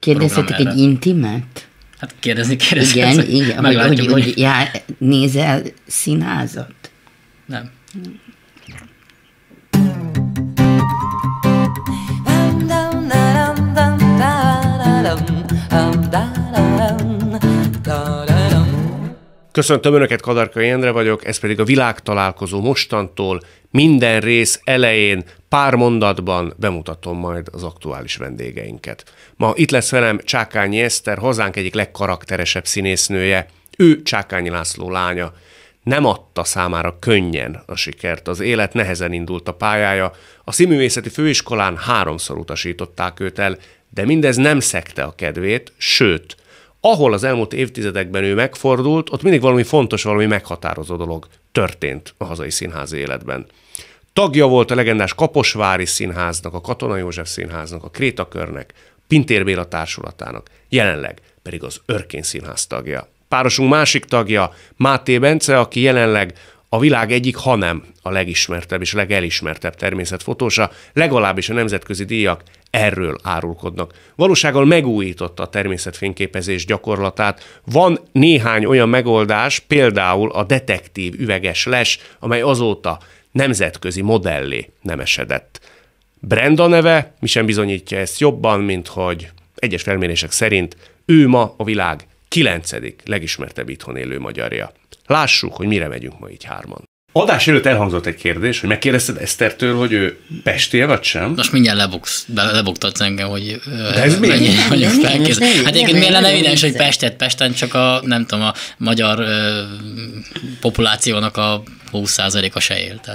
Kérdezhetek egy intimet? Hát kérdezni. Igen, hogy nézel színházat? Nem. Köszöntöm Önöket, Kadarkai Endre vagyok, ez pedig a Világtalálkozó mostantól. Minden rész elején pár mondatban bemutatom majd az aktuális vendégeinket. Ma itt lesz velem Csákányi Eszter, hazánk egyik legkarakteresebb színésznője. Ő Csákányi László lánya. Nem adta számára könnyen a sikert, az élet nehezen indult a pályája. A Színművészeti Főiskolán 3-szor utasították őt el, de mindez nem szegte a kedvét, sőt, ahol az elmúlt évtizedekben ő megfordult, ott mindig valami fontos, valami meghatározó dolog történt a hazai színházi életben. Tagja volt a legendás Kaposvári Színháznak, a Katona József Színháznak, a Krétakörnek, Pintér Béla Társulatának, jelenleg pedig az Örkény Színház tagja. Párosunk másik tagja, Máté Bence, aki jelenleg a világ egyik, hanem a legismertebb és legelismertebb természetfotósa, legalábbis a nemzetközi díjak erről árulkodnak. Valósággal megújította a természetfényképezés gyakorlatát. Van néhány olyan megoldás, például a detektív üveges les, amely azóta nemzetközi modellé nemesedett. Brenda neve mi sem bizonyítja ezt jobban, mint hogy egyes felmérések szerint ő ma a világ 9. legismertebb itthon élő magyarja. Lássuk, hogy mire megyünk ma így hárman. Adás előtt elhangzott egy kérdés, hogy megkérdezted Esztertől, hogy ő pestél vagy sem? Most mindjárt lebuktatsz engem, hogy mennyire vagyok felkészülve. Hát egyébként miért lenne evidens, hogy Pesten csak nem tudom, a magyar populációnak a 20%-a se él. Tehát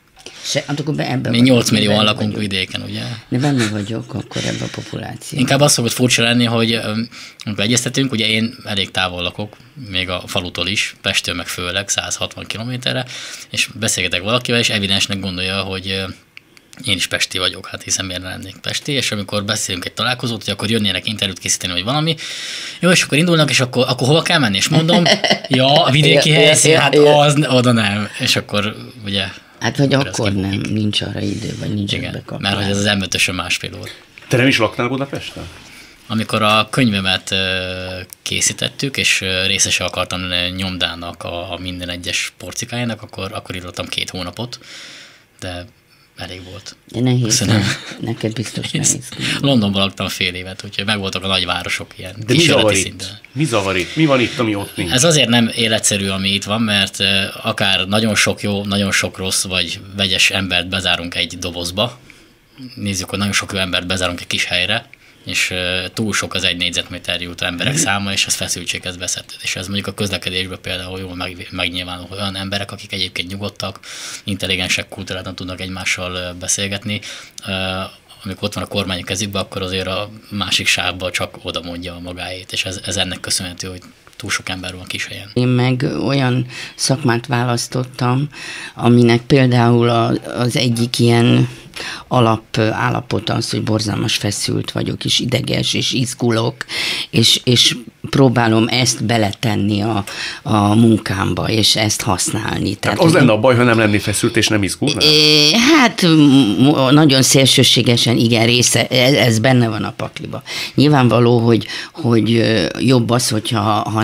mi 8 millióan lakunk vidéken, ugye? De benne vagyok akkor ebben a populáció. Inkább az szokott furcsa lenni, hogy amikor egyeztetünk, ugye én elég távol lakok, még a falutól is, Pesttől meg főleg 160 kilométerre, és beszélgetek valakivel, és evidensnek gondolja, hogy én is pesti vagyok, hát hiszen miért lennék pesti, és amikor beszélünk egy találkozót, hogy akkor jönnének interjút készíteni, vagy valami, jó, és akkor indulnak, és akkor hova kell menni? És mondom, a vidéki helyszín, hát oda nem. És akkor ugye... Hát vagy akkor nem, nincs arra idő, vagy nincs ebbe kapcsolat. Mert hogy ez az M5-ösön másfél óra. Te nem is laktál Budapesten? Amikor a könyvemet készítettük, és részese akartam nyomdának a minden egyes porcikájának, akkor írtam 2 hónapot, de elég volt. De nehéz. Neked biztos nehéz. Londonban laktam fél évet, úgyhogy megvoltak a nagyvárosok ilyen de kísérleti szinten. Mi zavar itt? Mi van itt, ami ott nincs? Ez azért nem életszerű, ami itt van, mert akár nagyon sok jó, nagyon sok rossz, vagy vegyes embert bezárunk egy dobozba. Nézzük, hogy nagyon sok jó embert bezárunk egy kis helyre, és túl sok az 1 négyzetméter jutó emberek száma, és ez feszültséghez vezet. És ez mondjuk a közlekedésben például jól megnyilvánul, hogy olyan emberek, akik egyébként nyugodtak, intelligensek, kultúráltan tudnak egymással beszélgetni, amikor ott van a kormány kezükben, akkor azért a másik sávban csak oda mondja a magáét, és ez ennek köszönhető, hogy túl sok ember van kis helyen. Én meg olyan szakmát választottam, aminek például az egyik ilyen alapállapota az, hogy borzalmas feszült vagyok, és ideges, és izgulok, és próbálom ezt beletenni a munkámba, és ezt használni. Tehát az lenne a baj, ha nem lenni feszült, és nem izgulnál? Hát nagyon szélsőségesen, igen, része, ez benne van a pakliba. Nyilvánvaló, hogy jobb az, hogyha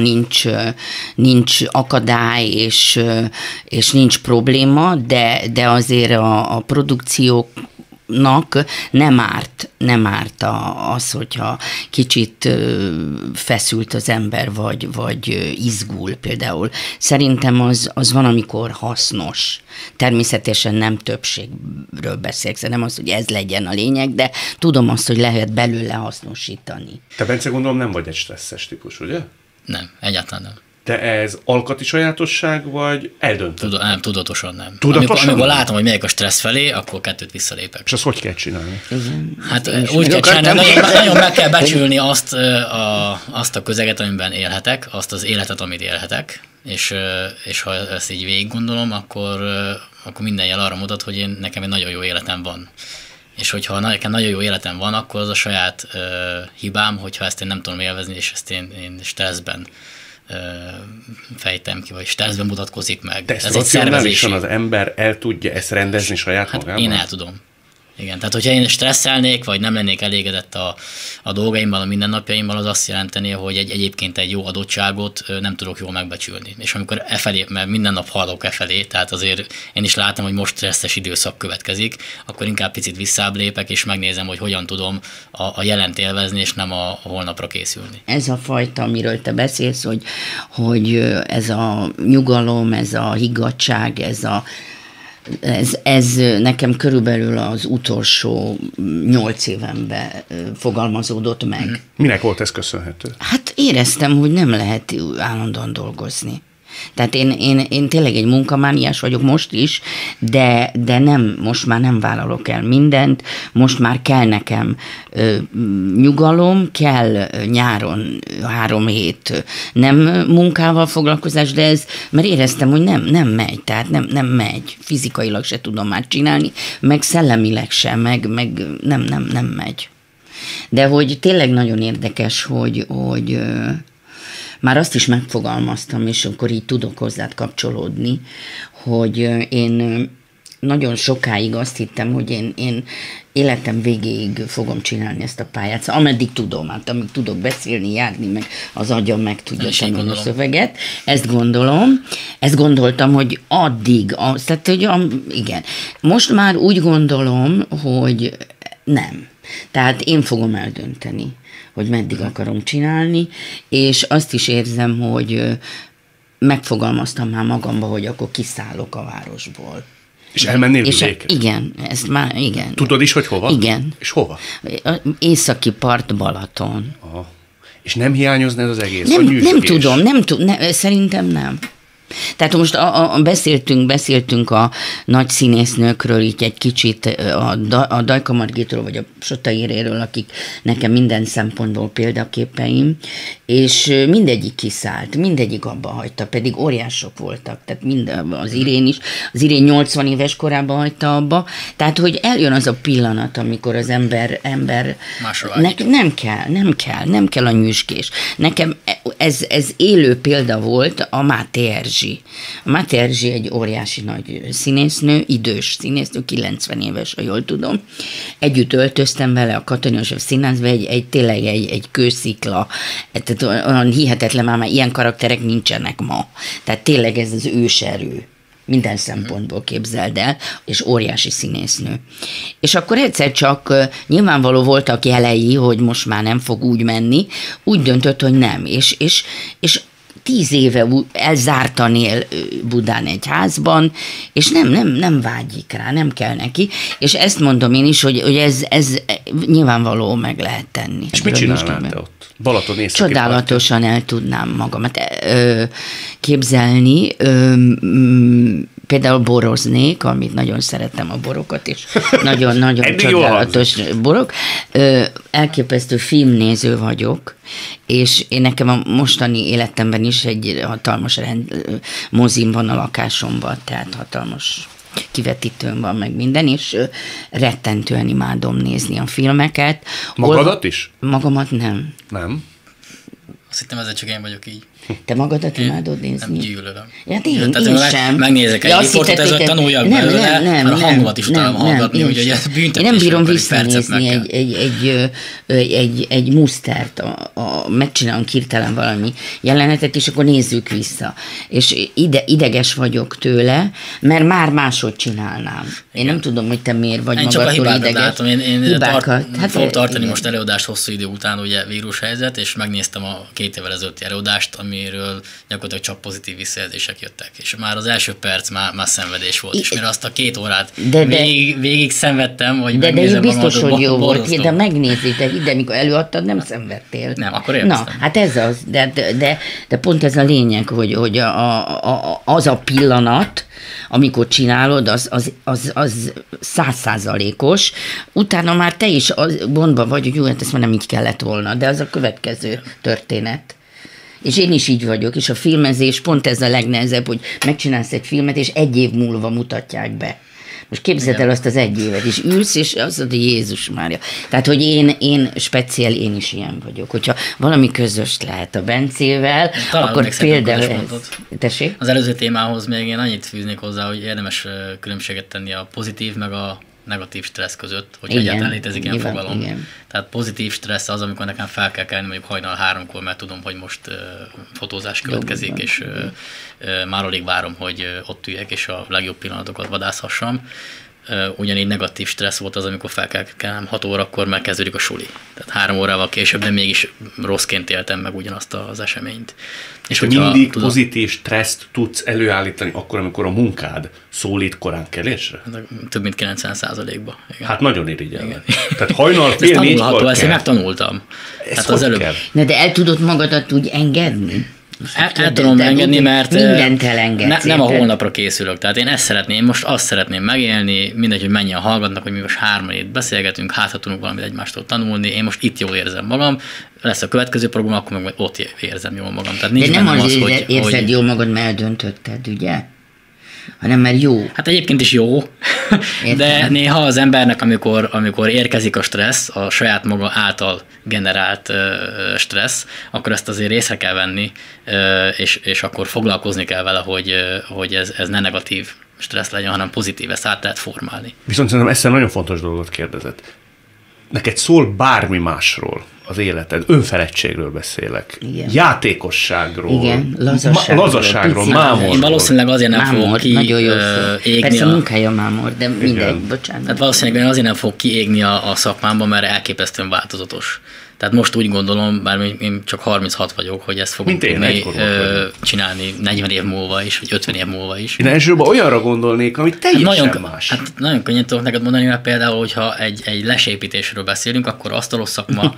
nincs akadály, és nincs probléma, de azért a produkciók nem árt az, hogyha kicsit feszült az ember, vagy izgul például. Szerintem az van, amikor hasznos. Természetesen nem többségről beszélek, nem az, hogy ez legyen a lényeg, de tudom azt, hogy lehet belőle hasznosítani. Te, Bence, gondolom nem vagy egy stresszes típus, ugye? Nem, egyáltalán nem. De ez alkati sajátosság, vagy eldöntöd? Nem, tudatosan nem. Amikor látom, hogy megyek a stressz felé, akkor 2 visszalépek. És azt hogy kell csinálni? Hát úgy kell csinálni, nagyon meg kell becsülni azt a közeget, amiben élhetek, azt az életet, amit élhetek, és ha ezt így végig gondolom, akkor minden jel arra mutat, hogy nekem egy nagyon jó életem van. És hogyha nekem nagyon jó életem van, akkor az a saját hibám, hogyha ezt én nem tudom élvezni, és ezt én stresszben fejtem ki, vagy stresszben mutatkozik meg. De ezt racionálisan az ember el tudja ezt rendezni saját magában? Én el tudom. Igen, tehát hogyha én stresszelnék, vagy nem lennék elégedett a dolgaimmal, a mindennapjaimmal, az azt jelenteni, hogy egyébként egy jó adottságot nem tudok jól megbecsülni. És amikor efelé, mert minden nap haladok efelé, tehát azért én is látom, hogy most stresszes időszak következik, akkor inkább picit visszább lépek, és megnézem, hogy hogyan tudom a jelent élvezni, és nem a holnapra készülni. Ez a fajta, amiről te beszélsz, hogy ez a nyugalom, ez a higgadtság, ez nekem körülbelül az utolsó 8 évemben fogalmazódott meg. Minek volt ez köszönhető? Hát éreztem, hogy nem lehet állandóan dolgozni. Tehát én tényleg egy munkamániás vagyok most is, de nem, most már nem vállalok el mindent, most már kell nekem nyugalom, kell nyáron 3 hét nem munkával foglalkozás, de mert éreztem, hogy nem megy, tehát nem megy, fizikailag se tudom már csinálni, meg szellemileg sem, meg nem megy. De hogy tényleg nagyon érdekes, hogy már azt is megfogalmaztam, és akkor így tudok hozzád kapcsolódni, hogy én nagyon sokáig azt hittem, hogy én életem végéig fogom csinálni ezt a pályát, szóval ameddig tudom, hát amíg tudok beszélni, járni, meg az agyam meg tudja tanulni a szöveget. Ezt gondoltam, hogy addig, tehát, hogy igen. Most már úgy gondolom, hogy nem. Tehát én fogom eldönteni, hogy meddig akarom csinálni, és azt is érzem, hogy megfogalmaztam már magamba, hogy akkor kiszállok a városból. És elmennél vidékre? Igen, ezt már, igen. Tudod is, hogy hova? Igen. És hova? Északi part, Balaton. Aha. És nem hiányozna ez az egész? Nem tudom, szerintem nem. Tehát most beszéltünk a nagy színésznőkről, így egy kicsit a Dajka Margitról, vagy a Sota Iréről, akik nekem minden szempontból példaképeim, és mindegyik kiszállt, mindegyik abba hagyta, pedig óriások voltak, tehát az Irén is, az Irén 80 éves korában hagyta abba, tehát hogy eljön az a pillanat, amikor az ember nem kell a nyüskés. Nekem ez élő példa volt a Máté Erzsi. A Máté Erzsi egy óriási nagy színésznő, idős színésznő, 90 éves, ha jól tudom. Együtt öltöztem vele a Katona József Színházba, tényleg egy kőszikla, tehát olyan hihetetlen, már ilyen karakterek nincsenek ma. Tehát tényleg ez az őserő. Minden szempontból képzeld el, és óriási színésznő. És akkor egyszer csak nyilvánvaló voltak jelei, hogy most már nem fog úgy menni, úgy döntött, hogy nem. És 10 éve elzártan él Budán egy házban, és nem vágyik rá, nem kell neki. És ezt mondom én is, hogy ez nyilvánvaló meg lehet tenni. És mit csinálnál te ott? Balaton északi Csodálatosan el tudnám magamat képzelni. Például boroznék, amit nagyon szeretem a borokat, és nagyon csodálatos borok. Elképesztő filmnéző vagyok, és nekem a mostani életemben is egy hatalmas mozim van a lakásomban, tehát hatalmas kivetítőm van meg minden, és rettentően imádom nézni a filmeket. Magadat is? Magamat nem. Nem? Azt hittem, ezzel csak én vagyok így. Te magadat imádod nézni? Nem gyűlölöm. Hát én sem. Megnézek egy riportot, ez hogy tanuljak belőle, a hangomat is utálom hallgatni, úgyhogy ez büntetés. Én nem bírom visszanézni egy mustert, megcsinálom hirtelen valami jelenetet, és akkor nézzük vissza. És ideges vagyok tőle, mert már máshogy csinálnám. Én nem tudom, hogy te miért vagy magadtól ideges. Látom. Én fogok tartani most előadást hosszú idő után, ugye vírushelyzet, és megnéztem a 2 évvel ezelőtti előadást, amiről gyakorlatilag csak pozitív visszajelzések jöttek. És már az első perc már szenvedés volt, és mire azt a 2 órát végig szenvedtem, hogy megnézem magamat. De biztos, hogy jó volt, de megnézitek, de mikor előadtad, nem szenvedtél. Nem, akkor élveztem. Na, hát ez az, de pont ez a lényeg, hogy az a pillanat, amikor csinálod, az 100%-os, utána már te is gondban vagy, hogy jó, hát ezt már nem így kellett volna, de az a következő történet. És én is így vagyok, és a filmezés pont ez a legnehezebb, hogy megcsinálsz egy filmet, és 1 év múlva mutatják be. Most képzeld el azt az 1 évet, és ülsz, és azt mondod, hogy Jézus Mária. Tehát, hogy én speciál, én is ilyen vagyok. Hogyha valami közös lehet a Bencével, akkor például ez. Tessék? Az előző témához még én annyit fűznék hozzá, hogy érdemes különbséget tenni a pozitív, meg a negatív stressz között, hogy Igen, egyáltalán létezik ilyen nyilván, fogalom. igen. Tehát pozitív stressz az, amikor nekem fel kell kelni mondjuk hajnal 3-kor, mert tudom, hogy most fotózás következik, és már alig várom, hogy ott üljek, és a legjobb pillanatokat vadászhassam. Ugyanígy negatív stressz volt az, amikor fel kell kelnem 6 órakor, mert kezdődik a suli. Tehát 3 órával később, de mégis rosszként éltem meg ugyanazt az eseményt. És mindig pozitív stresszt tudsz előállítani akkor, amikor a munkád szólít korán kelésre? Több mint 90%-ba. Hát nagyon irigyel. Tehát hajnal fél 4-kor ezt én megtanultam. Ez hogy előbb... kell? De el tudod magadat úgy engedni? El tudom engedni, mert mindent elengedsz. Nem a holnapra készülök. Tehát én ezt szeretném, most azt szeretném megélni, mindegy, hogy mennyien hallgatnak, hogy mi most 3 itt beszélgetünk, hát ha tudunk valamit egymástól tanulni, én most itt jól érzem magam, lesz a következő program, akkor meg ott érzem jól magam. Tehát nincs de nem az, hogy érzed jól magad, mert eldöntötted, ugye? Hanem mert jó. Hát egyébként is jó, de néha az embernek, amikor érkezik a stressz, a saját maga által generált stressz, akkor ezt azért észre kell venni, és akkor foglalkozni kell vele, hogy ez ne negatív stressz legyen, hanem pozitív, ezt át lehet formálni. Viszont szerintem Eszter nagyon fontos dolgot kérdezett. Neked szól bármi másról az életed, önfeledtségről beszélek, igen. Játékosságról, igen. Lazasságról, mámorról. Én valószínűleg azért nem fogok kiégni. Persze munkája mámor, de mindegy, bocsánat. Tehát valószínűleg én azért nem fogok kiégni a szakmámban, mert elképesztően változatos. Tehát most úgy gondolom, bár én csak 36 vagyok, hogy ezt fogom tudni csinálni 40 év múlva is, vagy 50 év múlva is. Én elsőben olyanra gondolnék, ami teljesen más. Hát nagyon könnyen tudok neked mondani, mert például, hogyha egy lesépítésről beszélünk, akkor asztalos szakma,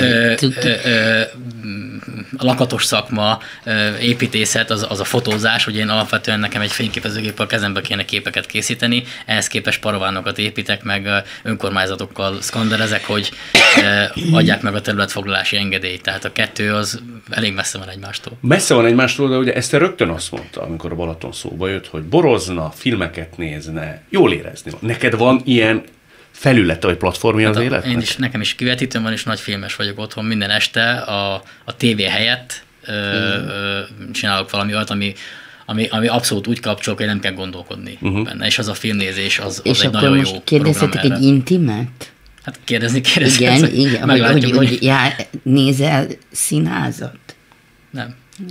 lakatos szakma, építészet, az a fotózás, ugye én alapvetően nekem egy fényképezőgéppel kezembe kéne képeket készíteni, ehhez képest paravánokat építek, meg önkormányzatokkal szkanderezek, hogy adják meg a területfoglalási engedélyt. Tehát a kettő az elég messze van egymástól. Messze van egymástól, de ugye Eszter rögtön azt mondta, amikor a Balaton szóba jött, hogy borozna, filmeket nézne, jól érezni. Neked van ilyen felülete vagy platformja az életnek? Nekem is kivetítőm van, és nagy filmes vagyok otthon. Minden este a tévé helyett csinálok valami olyat, ami abszolút úgy kapcsol, hogy nem kell gondolkodni benne. És az a filmnézés, az egy nagyon jó program. És akkor most kérdezhetek egy intimet? Hát kérdezni. Igen, hogy nézel színházat? Nem.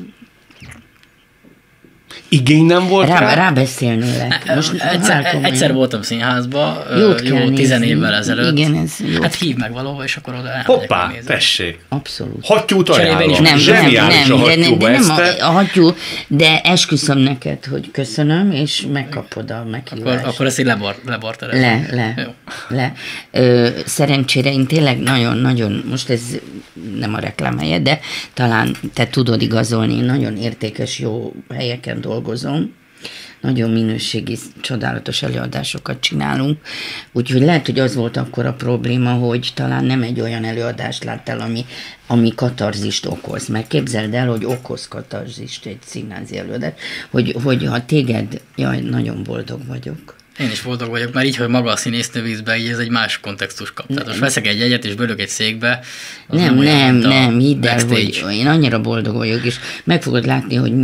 Igény nem volt rábeszélnélek. Egyszer voltam színházba, jó 10 évvel ezelőtt. Igen, ez jó. Hát hív meg valahol, és akkor oda hoppá, tessék. Abszolút. Hattyút ajánlom. Nem, nem a hattyú, de esküszöm neked, hogy köszönöm, és megkapod a meghívást. Akkor ezt így lebarterezem. Le. Szerencsére én tényleg nagyon, most ez nem a reklámhelye, de talán te tudod igazolni, nagyon értékes, jó helyeken dolgozom. Nagyon minőségi, csodálatos előadásokat csinálunk. Úgyhogy lehet, hogy az volt akkor a probléma, hogy talán nem egy olyan előadást láttál, ami katarzist okoz. Mert képzeld el, hogy okoz katarzist egy színházi előadás, hogy ha téged, nagyon boldog vagyok. Én is boldog vagyok, mert így, hogy maga a színésznő vízbe, így ez egy más kontextus kap. Tehát most veszek egy jegyet, és bölök egy székbe. Nem, hidd el, hogy én annyira boldog vagyok, és meg fogod látni, hogy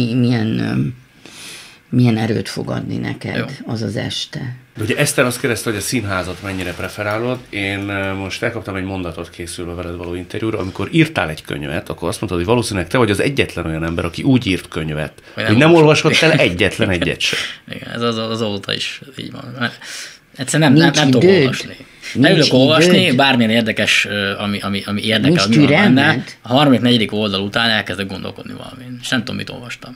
milyen erőt fog adni neked az az este. De ugye Eszter azt kérdezte, hogy a színházat mennyire preferálod. Én most elkaptam egy mondatot készülve veled való interjúra. Amikor írtál egy könyvet, akkor azt mondtad, hogy valószínűleg te vagy az egyetlen olyan ember, aki úgy írt könyvet, hogy nem olvasott el egyetlen egyet sem. Igen, ez az óta is így van. Egyszerűen nem tudom olvasni. Leülök olvasni, bármilyen érdekes, ami érdekel, mi van benne. A 3.-4. oldal után elkezdek gondolkodni valamin, és nem tudom, mit olvastam.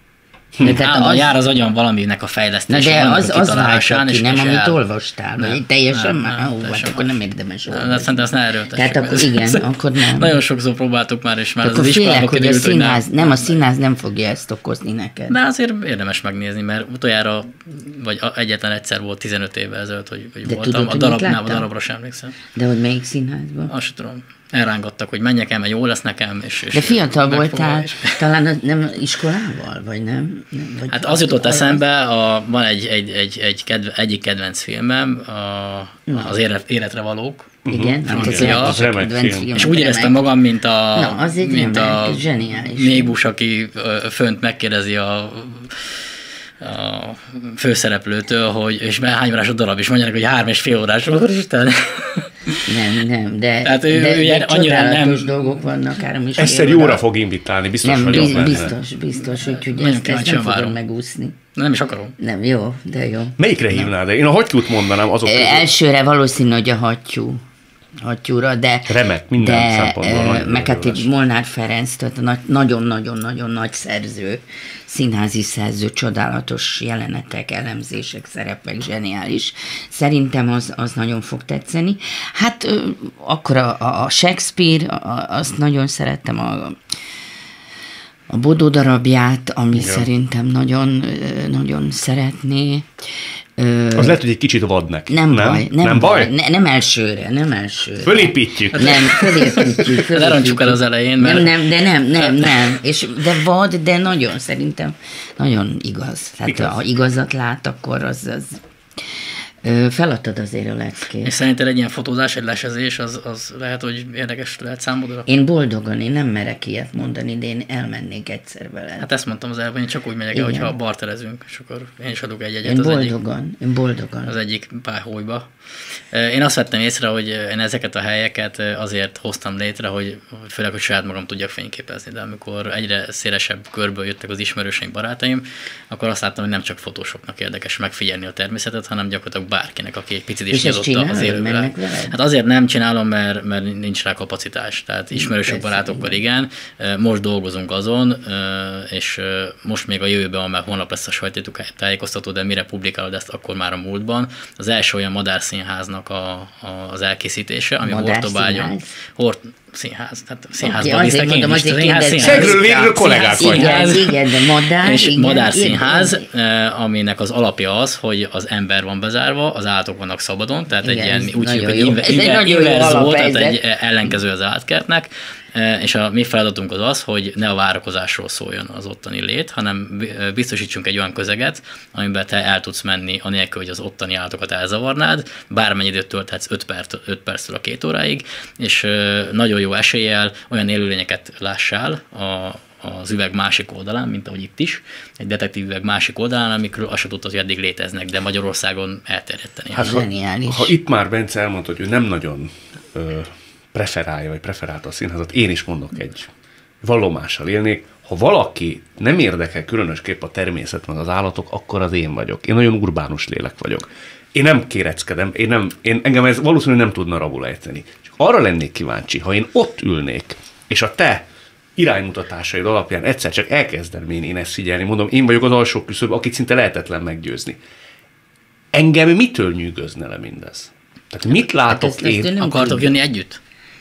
Jár az agyam valaminek a fejlesztése. De az váltsa ki, nem amit olvastál. Vagy teljesen már, akkor nem érdemes olvasni. Szerintem azt ne erőltessük. Tehát akkor igen, akkor nem. Nagyon sokszor próbáltuk már, és már az iskolában kiderült, hogy a színház nem fogja ezt okozni neked. De azért érdemes megnézni, mert utoljára, vagy egyetlen egyszer volt 15 évvel ezelőtt, hogy voltam. A darabra sem emlékszem. De hogy melyik színházban? Azt sem tudom. Elrángattak, hogy menjek el, mert jó lesz nekem. De fiatal voltál, talán nem iskolával, vagy nem? Vagy hát az jutott eszembe, van egyik kedvenc filmem, az Életre valók. Igen, az kedvenc film. És úgy éreztem magam, mint a zseniális. Négbus, aki fönt megkérdezi a főszereplőtől, hogy és hány órás a darab, és mondjanak, hogy 3,5 órás. Nem, de, hát de csodálatos nem... dolgok vannak, 3,5 Egyszer jóra fog invitálni, biztos nem, vagyok benne. Biztos, úgyhogy ezt nem fogom megúszni. Nem is akarom. Nem, jó, de jó. Melyikre hívnád? Én a hattyút mondanám azok közül. Elsőre valószínű, hogy a hattyúra, de... Remek, minden szempontból. Meg hát egy Molnár Ferenc, tehát nagyon-nagyon-nagyon nagy szerző, színházi szerző, csodálatos jelenetek, elemzések, szerepek, zseniális. Szerintem az nagyon fog tetszeni. Hát akkor a Shakespeare, azt nagyon szerettem, a Bodó darabját, ami szerintem nagyon, nagyon szeretné. Az lehet, hogy egy kicsit vad neki. Nem baj. Nem elsőre. Fölépítjük. Fölépítjük. Lerontsuk el az elején, mert... Nem. De vad, de nagyon, szerintem nagyon igaz. Tehát ha igazat lát, akkor az feladtad azért a leckét. És szerinted egy ilyen fotózás, egy lesezés, az lehet, hogy érdekes lehet számodra? Én boldogan, én nem merek ilyet mondani, de én elmennék egyszer vele. Hát ezt mondtam az előbb, én csak úgy megyek el, hogyha barterezünk, és akkor én is adok egy jegyet. Én boldogan. Az egyik páholyba. Én azt vettem észre, hogy én ezeket a helyeket azért hoztam létre, hogy főleg, hogy saját magam tudjak fényképezni, de amikor egyre szélesebb körből jöttek az ismerőseim, barátaim, akkor azt láttam, hogy nem csak fotósoknak érdekes megfigyelni a természetet, hanem gyakorlatilag bárkinek, aki egy picit is nyitott az élővilág. Hát azért nem csinálom, mert nincs rá kapacitás. Tehát ismerősök, barátokkal igen. Most dolgozunk azon, és most még a jövőben, mert holnap lesz a sajtótájékoztató, de mire publikálod ezt, akkor már a múltban. Az első olyan madárszínháznak az elkészítése, ami a Hortobágyon. Színház, tehát színházban néztek én is. Szegről végről kollégák vagyunk. Igen, de madár. És madárszínház, aminek az alapja az, hogy az ember van bezárva, az állatok vannak szabadon, tehát egy ilyen úgy hívjuk, hogy inverzó, tehát egy ellenkező az állatkertnek, és a mi feladatunk az, hogy ne a várakozásról szóljon az ottani lét, hanem biztosítsunk egy olyan közeget, amiben te el tudsz menni anélkül, hogy az ottani állatokat elzavarnád, bármennyi időt tölthetsz 5 perctől a 2 óráig, és nagyon jó eséllyel olyan élőlényeket lássál az üveg másik oldalán, mint ahogy itt is, egy detektív üveg másik oldalán, amikről azt se tudtad, hogy eddig léteznek, de Magyarországon elterjedteni. Hát, ha itt már Bence elmondta, hogy ő nem nagyon preferálja, vagy preferálta a színházat, én is mondok egy vallomással élnék. Ha valaki nem érdekel különösképp a természet meg az állatok, akkor az én vagyok. Én nagyon urbánus lélek vagyok. Én nem kéreckedem, engem ez valószínűleg nem tudna rabul ejteni. Csak arra lennék kíváncsi, ha én ott ülnék, és a te iránymutatásaid alapján egyszer csak elkezdem én ezt figyelni, mondom, én vagyok az alsó küszöb, akit szinte lehetetlen meggyőzni. Engem mitől nyűgözne le mindez? Tehát mit látok én? Akartok jönni együtt?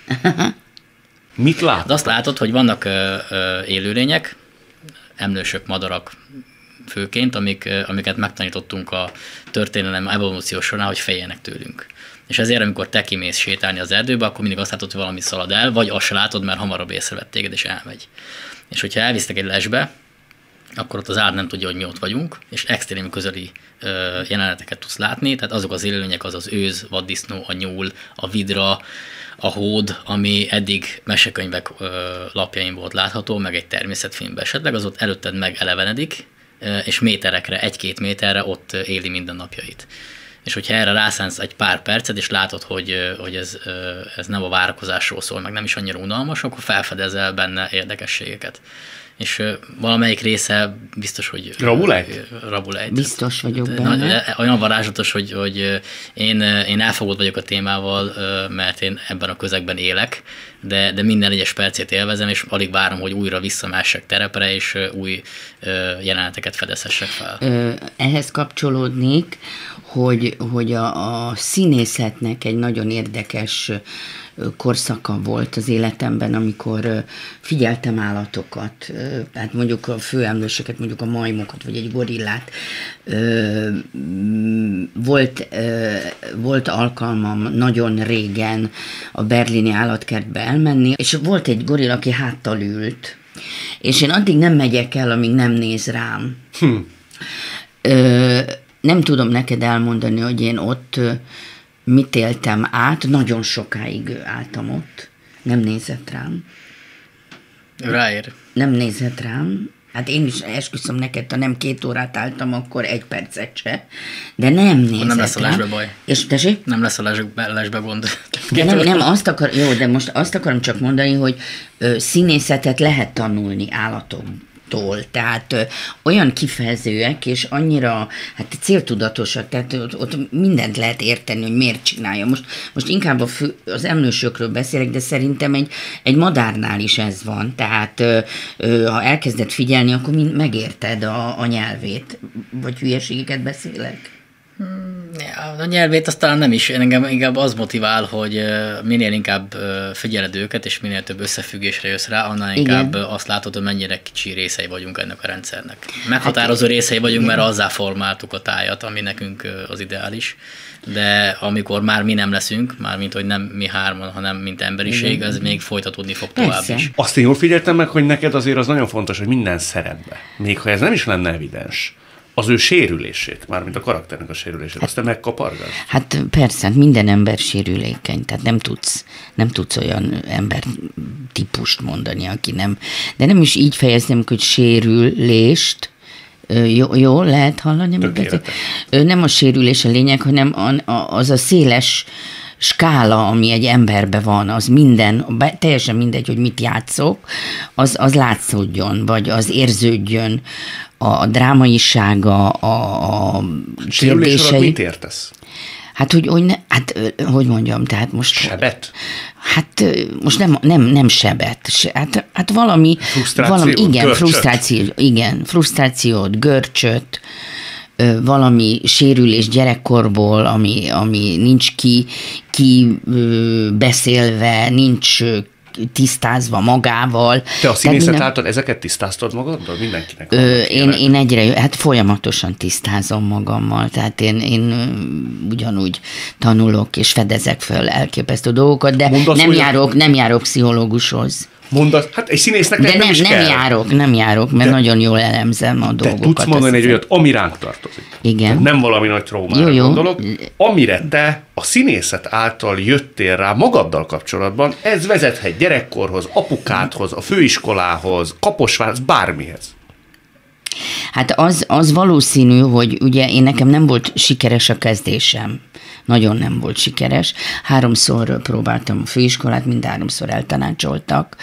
Mit látod? De azt látod, hogy vannak élőlények, emlősök, madarak főként, amiket megtanítottunk a történelem evolúció során, hogy féljenek tőlünk. És ezért, amikor te kimész sétálni az erdőbe, akkor mindig azt látod, hogy valami szalad el, vagy azt se látod, mert hamarabb észrevett téged, és elmegy. És hogyha elvisztek egy lesbe, akkor ott az állat nem tudja, hogy mi ott vagyunk, és extrém közeli jeleneteket tudsz látni, tehát azok az élőlények, az őz, vaddisznó, a nyúl, a vidra, a hód, ami eddig mesekönyvek lapjain volt látható, meg egy természetfilmben esetleg, az ott előtted megelevenedik, és méterekre, 1-2 méterre ott éli minden napjait. És hogyha erre rászánsz egy pár percet, és látod, hogy ez nem a várakozásról szól, meg nem is annyira unalmas, akkor felfedezel benne érdekességeket. És valamelyik része biztos, hogy... Rabulejt. Biztos vagyok benne. Olyan varázslatos, hogy én elfogult vagyok a témával, mert én ebben a közegben élek, de minden egyes percét élvezem, és alig várom, hogy újra visszamessek terepre, és új jeleneteket fedezhessek fel. Ehhez kapcsolódnék, hogy a színészetnek egy nagyon érdekes korszaka volt az életemben, amikor figyeltem állatokat, tehát mondjuk a főemlősöket, mondjuk a majmokat, vagy egy gorillát. Volt alkalmam nagyon régen a berlini állatkertbe elmenni, és volt egy gorilla, aki háttal ült, és én addig nem megyek el, amíg nem néz rám. Nem tudom neked elmondani, hogy én ott mit éltem át, nagyon sokáig álltam ott, nem nézett rám. Ráér. Nem nézett rám, Hát én is esküszöm neked, ha nem 2 órát álltam, akkor 1 percet se. De nem nézett. Nem lesz a lesbe baj. És tessék? Nem lesz a lesbe gond. De nem jó, de most azt akarom csak mondani, hogy színészetet lehet tanulni állatoktól. Tehát olyan kifejezőek, és annyira céltudatosak, tehát ott mindent lehet érteni, hogy miért csinálja. Most inkább az emlősökről beszélek, de szerintem egy madárnál is ez van. Tehát ha elkezded figyelni, akkor megérted a nyelvét. Vagy hülyeségeket beszélek? A nyelvét aztán nem is, engem inkább az motivál, hogy minél inkább figyeled őket, és minél több összefüggésre jössz rá, annál inkább azt látod, hogy mennyire kicsi részei vagyunk ennek a rendszernek. Meghatározó részei vagyunk, mert azzá formáltuk a tájat, ami nekünk az ideális. De amikor már mi nem leszünk, mármint, hogy nem mi hárman, hanem mint emberiség, ez még folytatódni fog tovább is. Azt én jól figyeltem meg, hogy neked azért az nagyon fontos, hogy minden szerepbe, még ha ez nem is lenne evidens, az ő sérülését, mármint a karakternek a sérülését, azt te megkapargass? Hát persze, minden ember sérülékeny, tehát nem tudsz olyan ember típust mondani, aki nem, de nem is így fejezném, hogy sérülést, jó, lehet hallani? Nem a sérülés a lényeg, hanem az a széles skála, ami egy emberben van, az minden, teljesen mindegy, hogy mit játszok, az látszódjon, vagy az érződjön, a drámaisága, a kérdései. Mit értesz? Hogy mondjam, tehát most... Sebet? Hát most nem sebet. Hát valami... Frusztrációt, igen, frusztrációt, görcsöt, valami sérülés gyerekkorból, ami nincs ki beszélve, nincs tisztázva magával. Te a színészet által ezeket tisztáztad magaddal? Mindenkinek? Én egyre, folyamatosan tisztázom magammal, tehát én ugyanúgy tanulok és fedezek föl elképesztő dolgokat, de nem járok pszichológushoz. Hát egy színésznek nem is kell. Nem járok, mert nagyon jól elemzem a dolgokat. Te tudsz mondani egy olyat, ami ránk tartozik. Igen. Tehát nem valami nagy traumára gondolok, amire te a színészet által jöttél rá magaddal kapcsolatban, ez vezethet gyerekkorhoz, apukádhoz, a főiskolához, Kaposvárhoz, bármihez. Hát az valószínű, hogy ugye nekem nem volt sikeres a kezdésem. Nagyon nem volt sikeres. 3-szor próbáltam a főiskolát, mind 3-szor eltanácsoltak,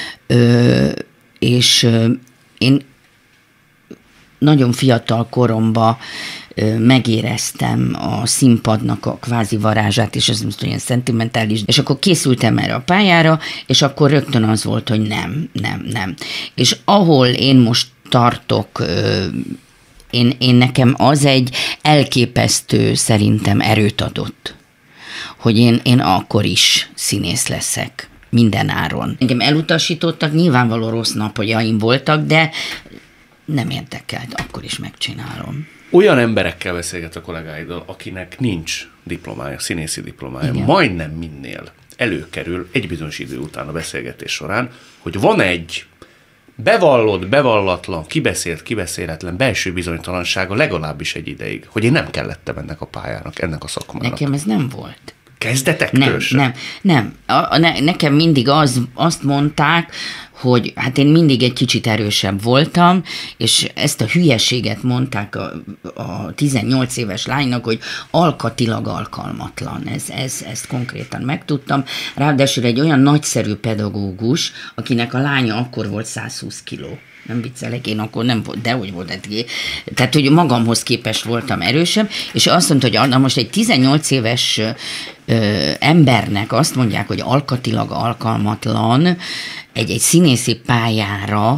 és én nagyon fiatal koromban megéreztem a színpadnak a kvázi varázsát, és ez most olyan szentimentális, és akkor készültem erre a pályára, és akkor rögtön az volt, hogy nem. És ahol én most tartok, én nekem az egy elképesztő szerintem erőt adott, hogy én akkor is színész leszek, minden áron. Engem elutasítottak, nyilvánvaló rossz napjaim voltak, de nem érdekelt, akkor is megcsinálom. Olyan emberekkel beszélget a kollégáiddal, akinek nincs diplomája, színészi diplomája, igen. Majdnem minél előkerül egy bizonyos idő után a beszélgetés során, hogy van egy bevallott, bevallatlan, kibeszélt, kibeszéletlen belső bizonytalansága legalábbis egy ideig, hogy én nem kellettem ennek a pályának, ennek a szakmának. Nekem ez nem volt. Kezdetektől sem? Nem. Nekem mindig azt mondták, hogy hát én mindig egy kicsit erősebb voltam, és ezt a hülyeséget mondták a 18 éves lánynak, hogy alkatilag alkalmatlan. Ezt konkrétan megtudtam. Ráadásul egy olyan nagyszerű pedagógus, akinek a lánya akkor volt 120 kiló. Nem viccelek, én akkor nem volt, dehogy volt. Tehát, hogy magamhoz képest voltam erősebb, és azt mondta, hogy na most egy 18 éves embernek azt mondják, hogy alkatilag alkalmatlan, egy színészi pályára,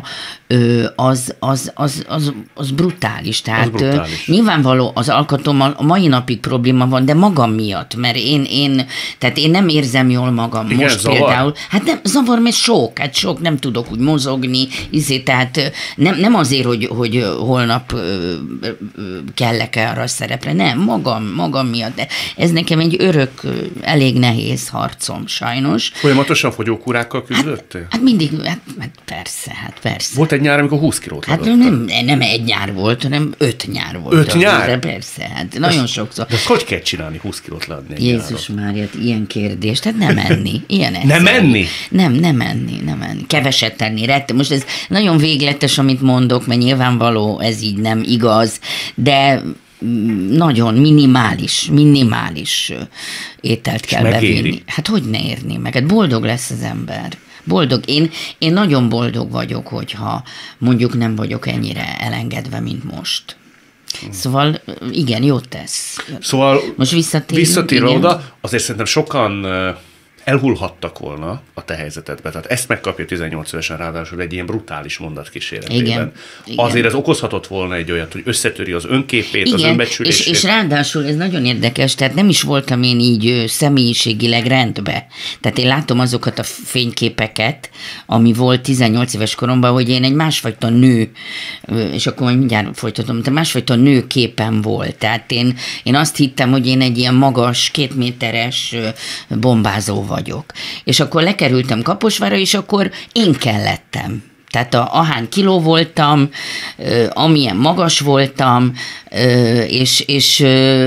az brutális. Tehát brutális. Nyilvánvaló az alkatommal a mai napig probléma van, de magam miatt, mert én nem érzem jól magam. Igen, most zavar. Például. Hát nem, zavar, mert sok, nem tudok úgy mozogni, tehát nem azért, hogy holnap kellek-e arra a szerepre, nem, magam miatt, de ez nekem egy örök, elég nehéz harcom, sajnos. Folyamatosan fogyókúrákkal küzdöttél? Hát mindig, persze. Volt egy nyár, amikor 20 kilót Hát nem egy nyár volt, hanem 5 nyár volt. 5 nyár? De persze, hát nagyon sokszor. De ezt hogy kell csinálni, 20 kilót leadni egy Jézus Mária, ilyen kérdés, tehát nem enni. Ilyen nem enni? Nem enni. Keveset tenni. Most ez nagyon végletes, amit mondok, mert nyilvánvaló, ez így nem igaz, de nagyon minimális ételt kell bevinni. Hát hogy ne érni meg? Hát boldog lesz az ember. Boldog. Én nagyon boldog vagyok, hogyha mondjuk nem vagyok ennyire elengedve, mint most. Szóval igen, jót tesz. Szóval most visszatérve oda, azért szerintem sokan elhullhattak volna a te helyzetedbe. Tehát ezt megkapja 18 évesen, ráadásul egy ilyen brutális mondat kíséretében. Igen. Azért ez okozhatott volna egy olyat, hogy összetöri az önképét, az önbecsülését. És ráadásul ez nagyon érdekes, tehát nem is voltam én így személyiségileg rendbe. Tehát én látom azokat a fényképeket, ami volt 18 éves koromban, hogy én egy másfajta nő, és akkor majd mindjárt folytatom, de másfajta nő képen volt. Tehát én azt hittem, hogy én egy ilyen magas, 2 méteres bombázó vagyok. És akkor lekerültem Kaposvárra, és akkor én kellettem. Tehát ahány kiló voltam, amilyen magas voltam, és